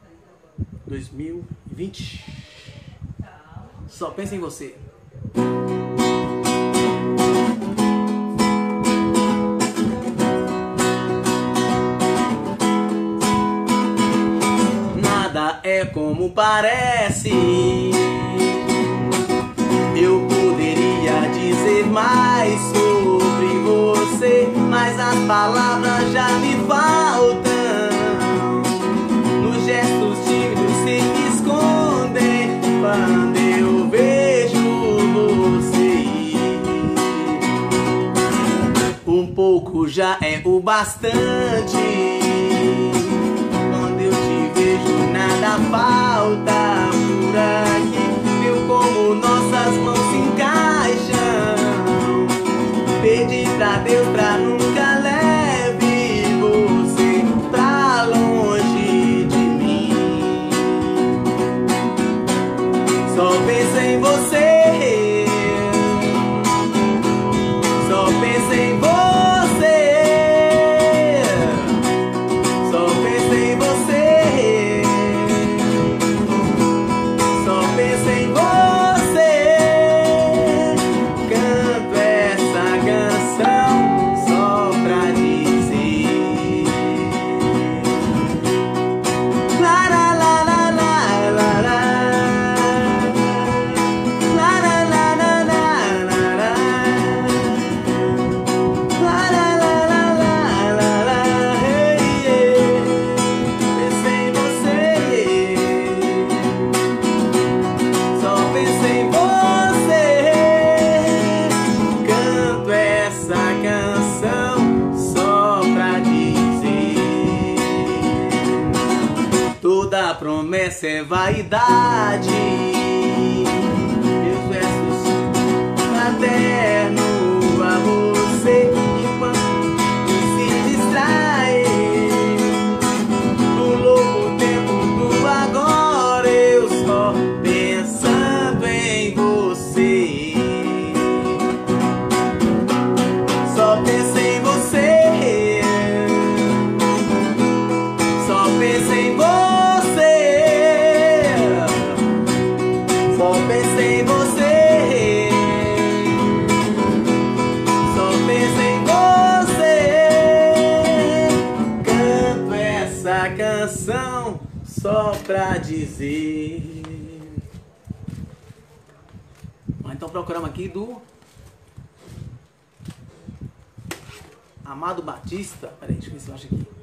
2020. Só pensa em você. Nada é como parece. Eu poderia dizer mais sobre você, mas as palavras já me faltam. Nos gestos tímidos se escondem quando eu vejo você. Um pouco já é o bastante. Quando eu te vejo nada falta por aqui. Viu como nossas mãos se encaixam? Pedi pra Deus pra nunca leve você pra longe de mim. Só penso em você. Só penso em você. Só penso em você. Só penso em você. Canto essa canção só pra dizer. La la la la la la la. La la la la la la la. La la la la la la la. Hey, yeah. Penso em você. Só penso em você. Canto essa canção só pra dizer. Toda promessa é vaidade. Meus versos fraterno a você enquanto se distrai. No louco tempo do agora eu só pensando em você. Só penso em você. Só penso em você. Só penso em você. Só penso em você. Canto essa canção só pra dizer. Então procuramos aqui do Amado Batista. Peraí, deixa eu ver se eu acho aqui.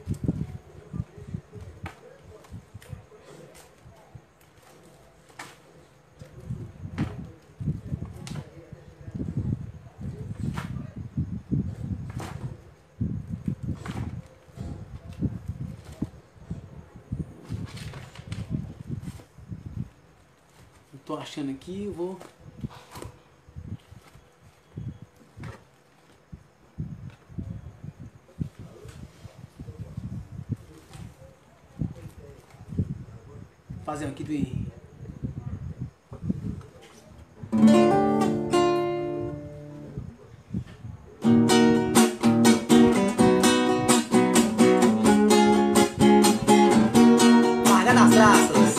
Não tô achando aqui, eu vou. Fazer aqui do Larga das Traças.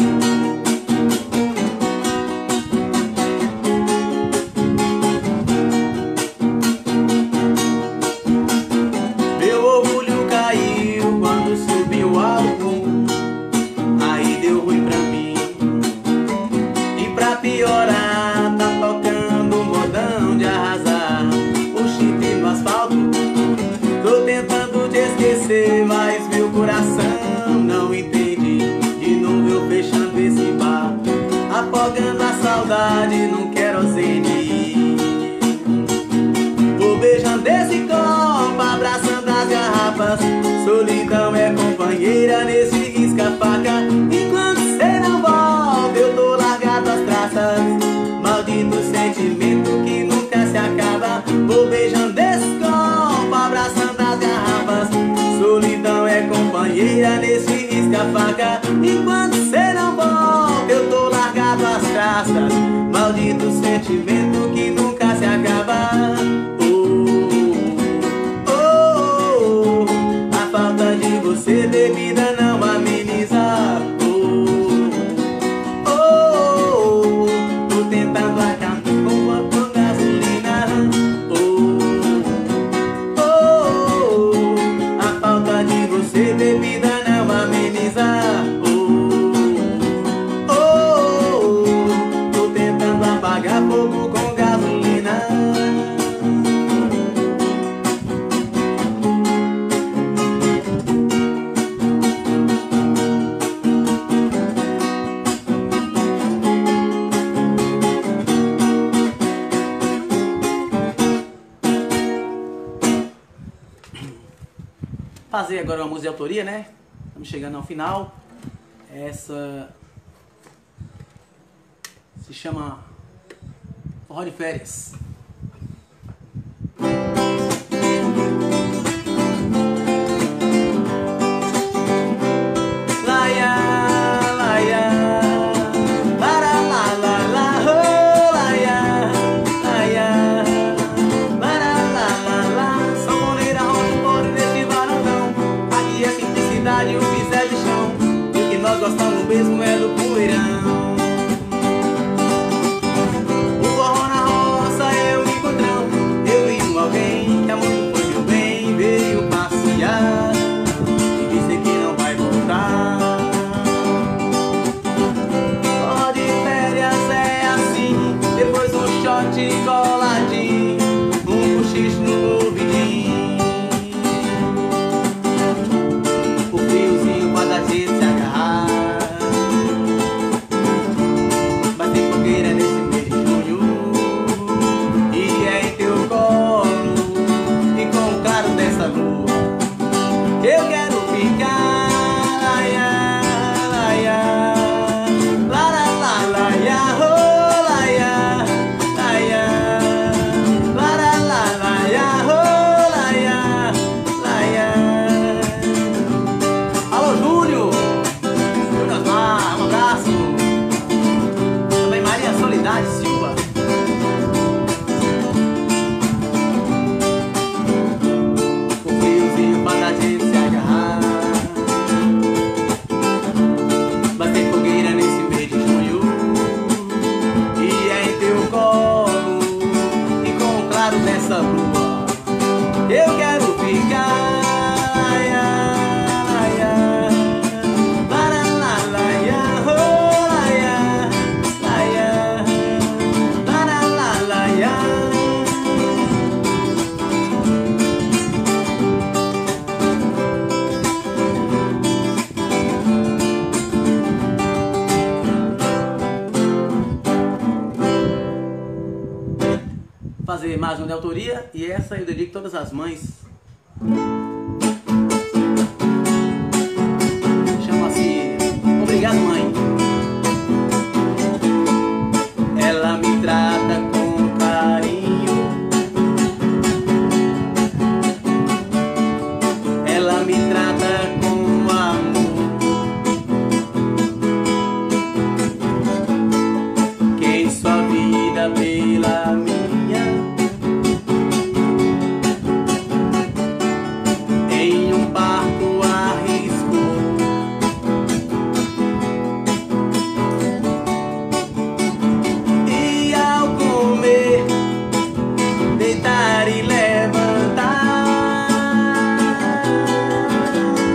Meu orgulho caiu quando subiu o álbum. Aí deu ruim pra mim. E pra piorar, tá tocando um modão de arrasar o chip no asfalto. Tô tentando te esquecer, mas meu coração não entende. De novo eu fechando esse bar, afogando a saudade num querosene. Vou beijando esse copo, abraçando as garrafas. Solidão é companheira nesse risca-faca. Enquanto cê não volta, eu tô largado as traças. Maldito sentimento que nunca se acaba. Vou beijando esse copo, abraçando as garrafas. Solidão é companheira nesse risca-faca. Enquanto cê não volta, eu tô largado as traças. Maldito sentimento que nunca se acaba. Oh, oh, oh, Fazer agora uma música de autoria, né? Estamos chegando ao final. Essa se chama Forró de Férias. Gostamos mesmo é do poeirão. O forró na roça é o encontrão. Eu vi alguém que a moto foi meu bem, veio passear e disse que não vai voltar. Forró de férias é assim, depois um shot coladinho, um cochicho no ouvidinho, o friozinho pra dar gente se agarrar. Eu quero ficar, laia, laia, lara, la, laia, oh, laia, laia, lara, la, laia, oh, laia, laia. Alô, Júnior, Júnior Osmar, um abraço. Também Maria Soledade Silva. O friozinho manda a gente se agarrar, bater fogueira nesse mês de junho, e é em teu colo e com o claro dessa lua. Eu quero ficar, laia, laia, lara, la, laia, oh, laia, laia, lara, la, laia. Fazer mais uma de autoria, e essa eu dedico a todas as mães. Chama-se Obrigado, Mãe. Ela me trata com carinho, ela me trata com amor. Quem sua vida pela minha, em um barco arriscou. E ao comer, deitar e levantar,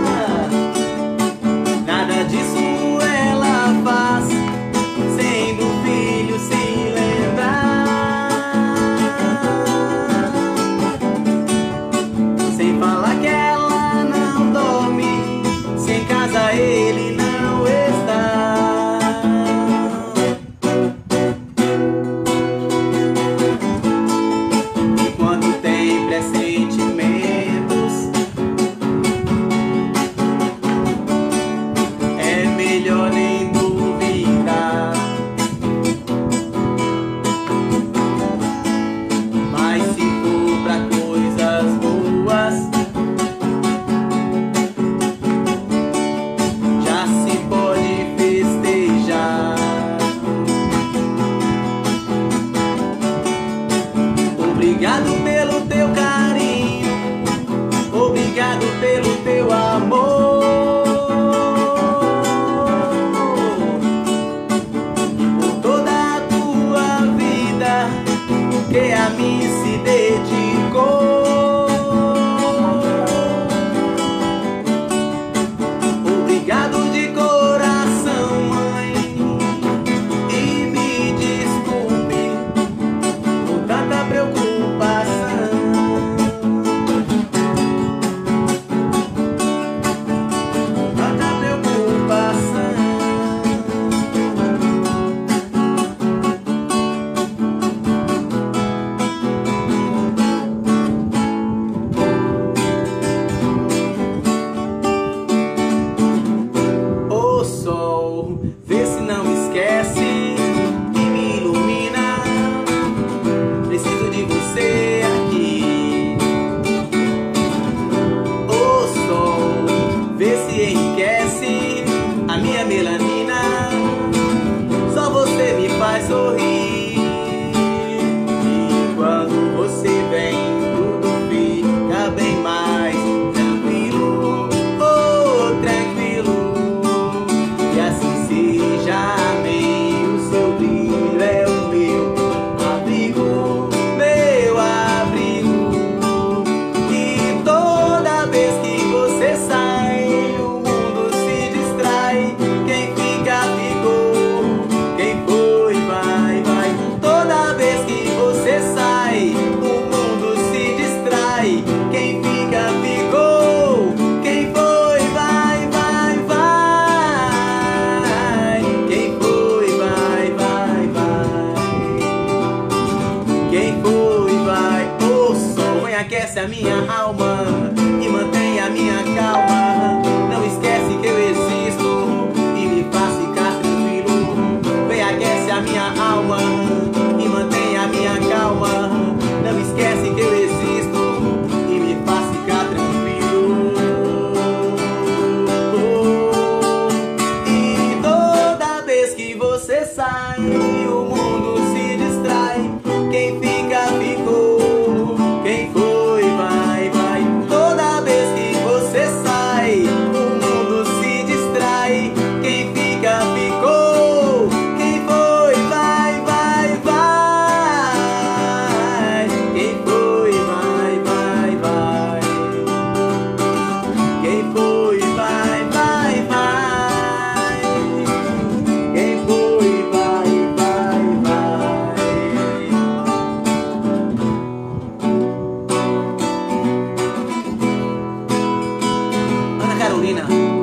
Carolina.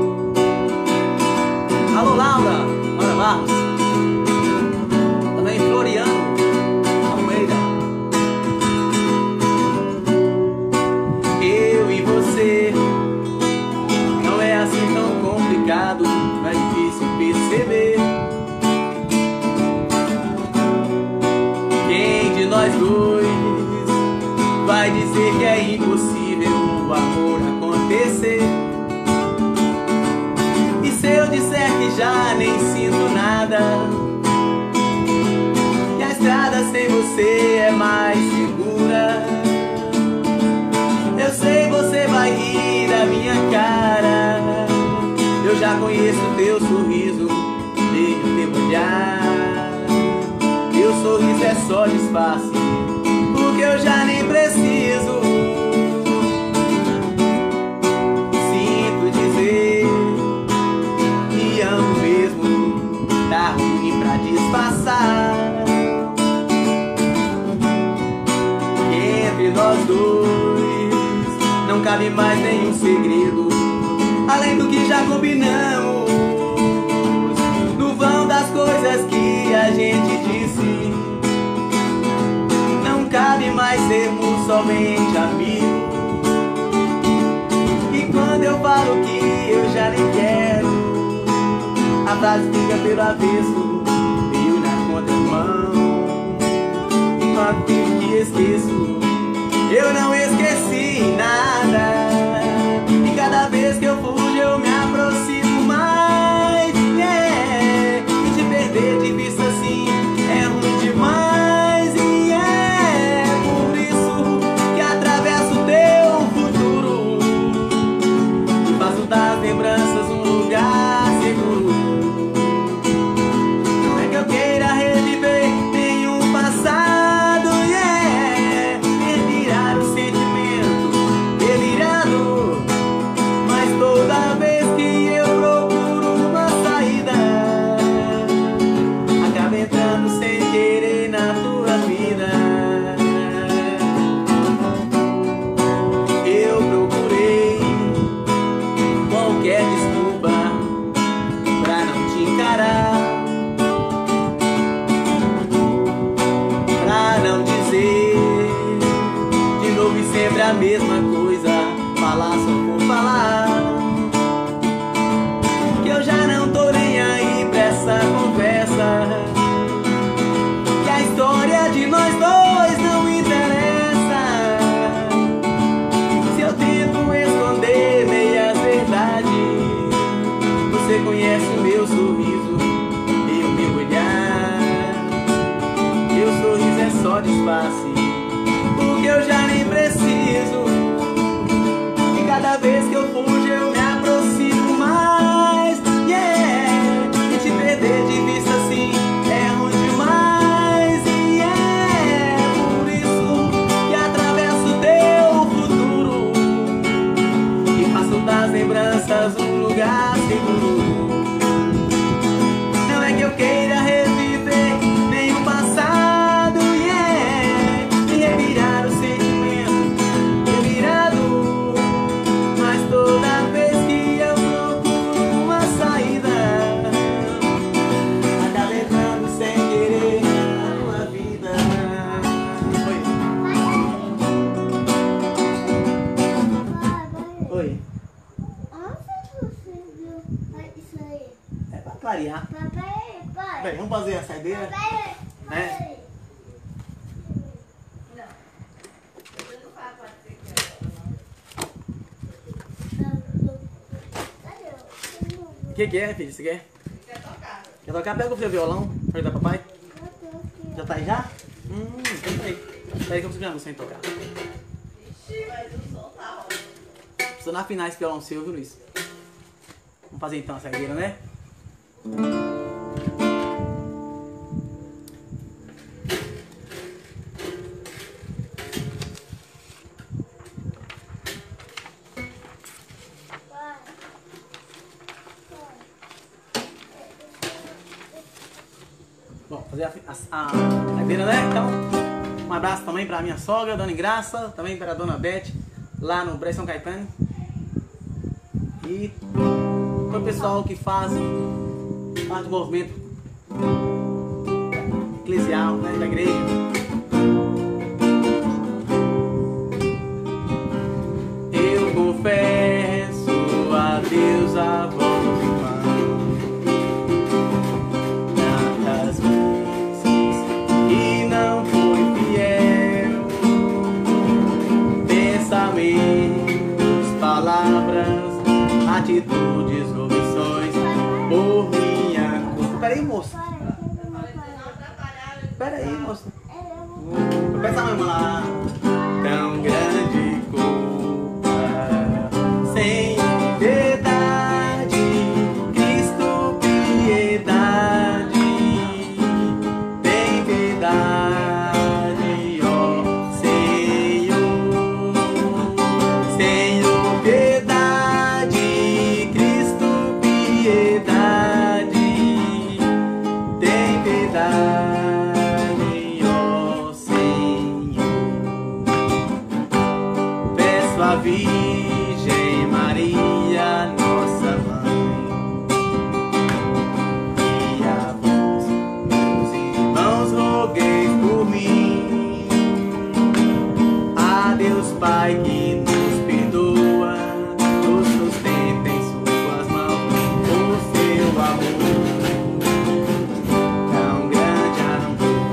Alô, Laura Barros. Também Floriano Almeida. Eu e você não é assim tão complicado, não é difícil perceber. Quem de nós dois vai dizer que é impossível o amor acontecer? E se eu disser que já nem sinto nada, que a estrada sem você é mais segura? Eu sei, você vai rir da minha cara. Eu já conheço teu sorriso, vejo teu olhar. Teu sorriso é só disfarce, porque eu já nem preciso. Sinto dizer que amo mesmo, tá ruim pra disfarçar. Entre nós dois não cabe mais nenhum segredo, além do que já combinamos. No vão das coisas que a gente disse, não cabe mais sermos somente amigos. E quando eu falo que eu já nem quero, a frase fica pelo avesso, veio na contramão. Enquanto eu te esqueço, eu não esqueci nada. E cada vez que eu fujo eu me aproximo mais, yeah. E te perder de vista assim é ruim demais, e é por isso que atravesso teu futuro e faço das lembranças um lugar seguro. Não é que eu queira reviver nenhum passado, yeah. Revirar o sentimento delirado, mas toda vez que eu procuro uma saída, acaba entrando sem querer na tua vida. Eu procurei qualquer desculpa pra não te encarar, pra não dizer de novo e sempre a mesma coisa, falar só por falar. Que eu já não tô nem aí pra essa conversa, que a história de nós dois não interessa. Se eu tento esconder meias verdades, você conhece o meu sorriso e o meu olhar. Meu sorriso é só disfarce, porque eu já nem preciso. E cada vez que eu fujo eu me aproximo mais, yeah. E te perder de vista assim é ruim demais, e é por isso que atravesso teu futuro e faço das lembranças um lugar seguro. Não é que eu queira reviver nenhum passado, yeah. E revirar o sentimento delirado, mas toda vez que eu procuro uma saída, acaba entrando sem querer na tua vida. Oi. Oi. Onde você viu isso aí? É pra clarear. Papai. Bem, vamos fazer a saideira, né? O que é, filho? Você quer? Quer tocar? Pega o seu violão pra ajudar papai. Já tá aí já? Peraí. Peraí que eu preciso de você tocar. Precisa afinar esse violão seu, viu, Luiz? Vamos fazer então a saideira, né? Bom, fazer a saideira, né? Então, um abraço também pra minha sogra, Dona Ingraça, também para a Dona Beth, lá no Brejo São Caetano. E todo o pessoal que faz parte do movimento eclesial, né, da igreja. Eu confesso a Deus a voz irmã, tantas vezes que não foi fiel, pensamentos, palavras, atitudes, omissões, por minha culpa. Peraí, moça. Peraí, moça. Vou pensar mesmo lá. Tão grande culpa, sem piedade, Cristo piedade, tem piedade, ó Senhor, Senhor piedade, Cristo piedade, tem piedade, ó Senhor. Peço a Virgem Maria, nossa mãe, e a vós, meus irmãos, rogueis por mim. A Deus Pai que nos perdoa, nos sustenta em suas mãos, o seu amor tão grande amor.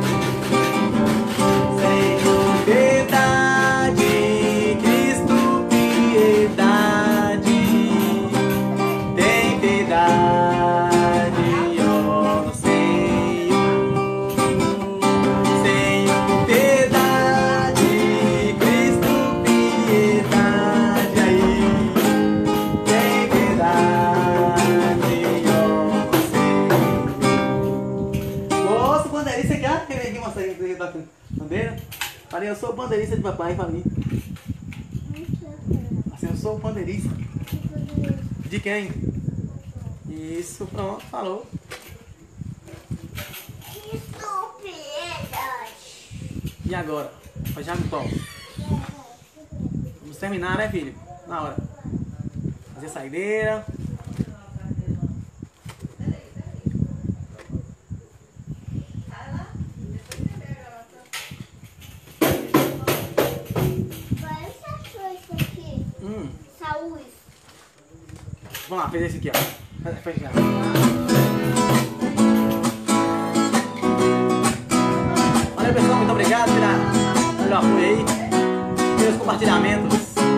Senhor piedade, Cristo piedade, tem piedade, ó Senhor. Senhor piedade, Cristo piedade, aí tem piedade, ó Senhor. Moço, bandeirista, você quer? Quer vir aqui mostrar aqui da bandeira? Falei, eu sou o bandeirista de papai, falei. Assim, eu sou o bandeirista. De quem? Isso, pronto, falou. E agora? Vai já me pão. Vamos terminar, né, filho? Na hora. Fazer saideira. Parece achou isso aqui. Saúde. Vamos lá, fez esse aqui, ó. Faz já. Valeu, pessoal, muito obrigado pelo apoio aí, pelos compartilhamentos.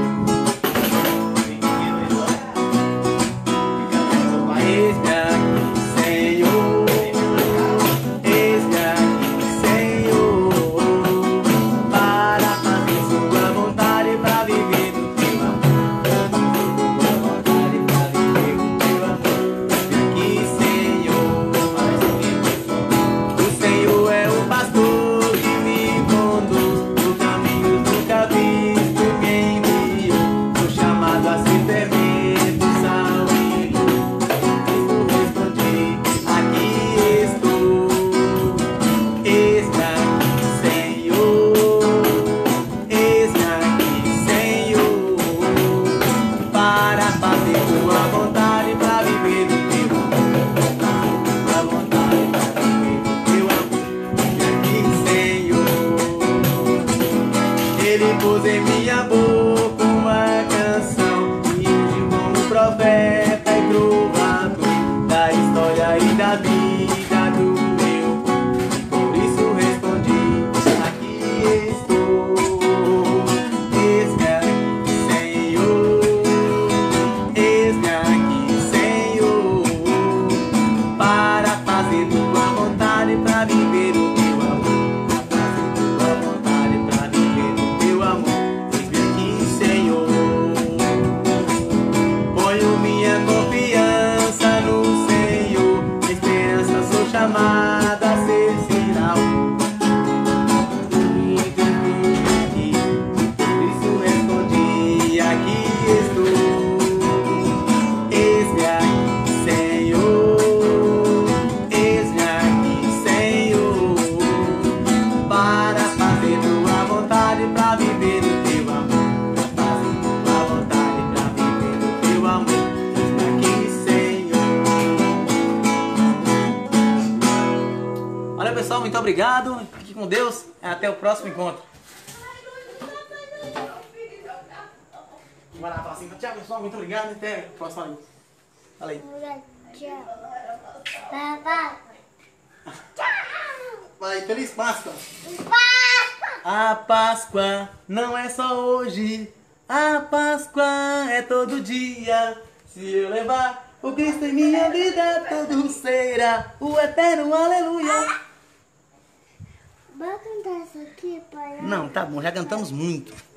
Eis-me aqui, Senhor, eis-me aqui, Senhor, para fazer sua vontade, para viver do teu amor. Sua vontade, para viver do teu amor. Eis-me aqui, Senhor, mais um tempo só. O Senhor é o pastor que me conduz no caminho nunca visto, quem muito obrigado. Fique com Deus. Até o próximo encontro. Vai lá, fala assim. Tchau, pessoal. Muito obrigado. Até o próximo. Fala aí. Tchau. Papai. Fala aí. Feliz Páscoa. Páscoa. A Páscoa não é só hoje. A Páscoa é todo dia. Se eu levar o Cristo em minha vida, tudo será o eterno aleluia. Bora cantar isso aqui, pai? Não, tá bom, já cantamos muito.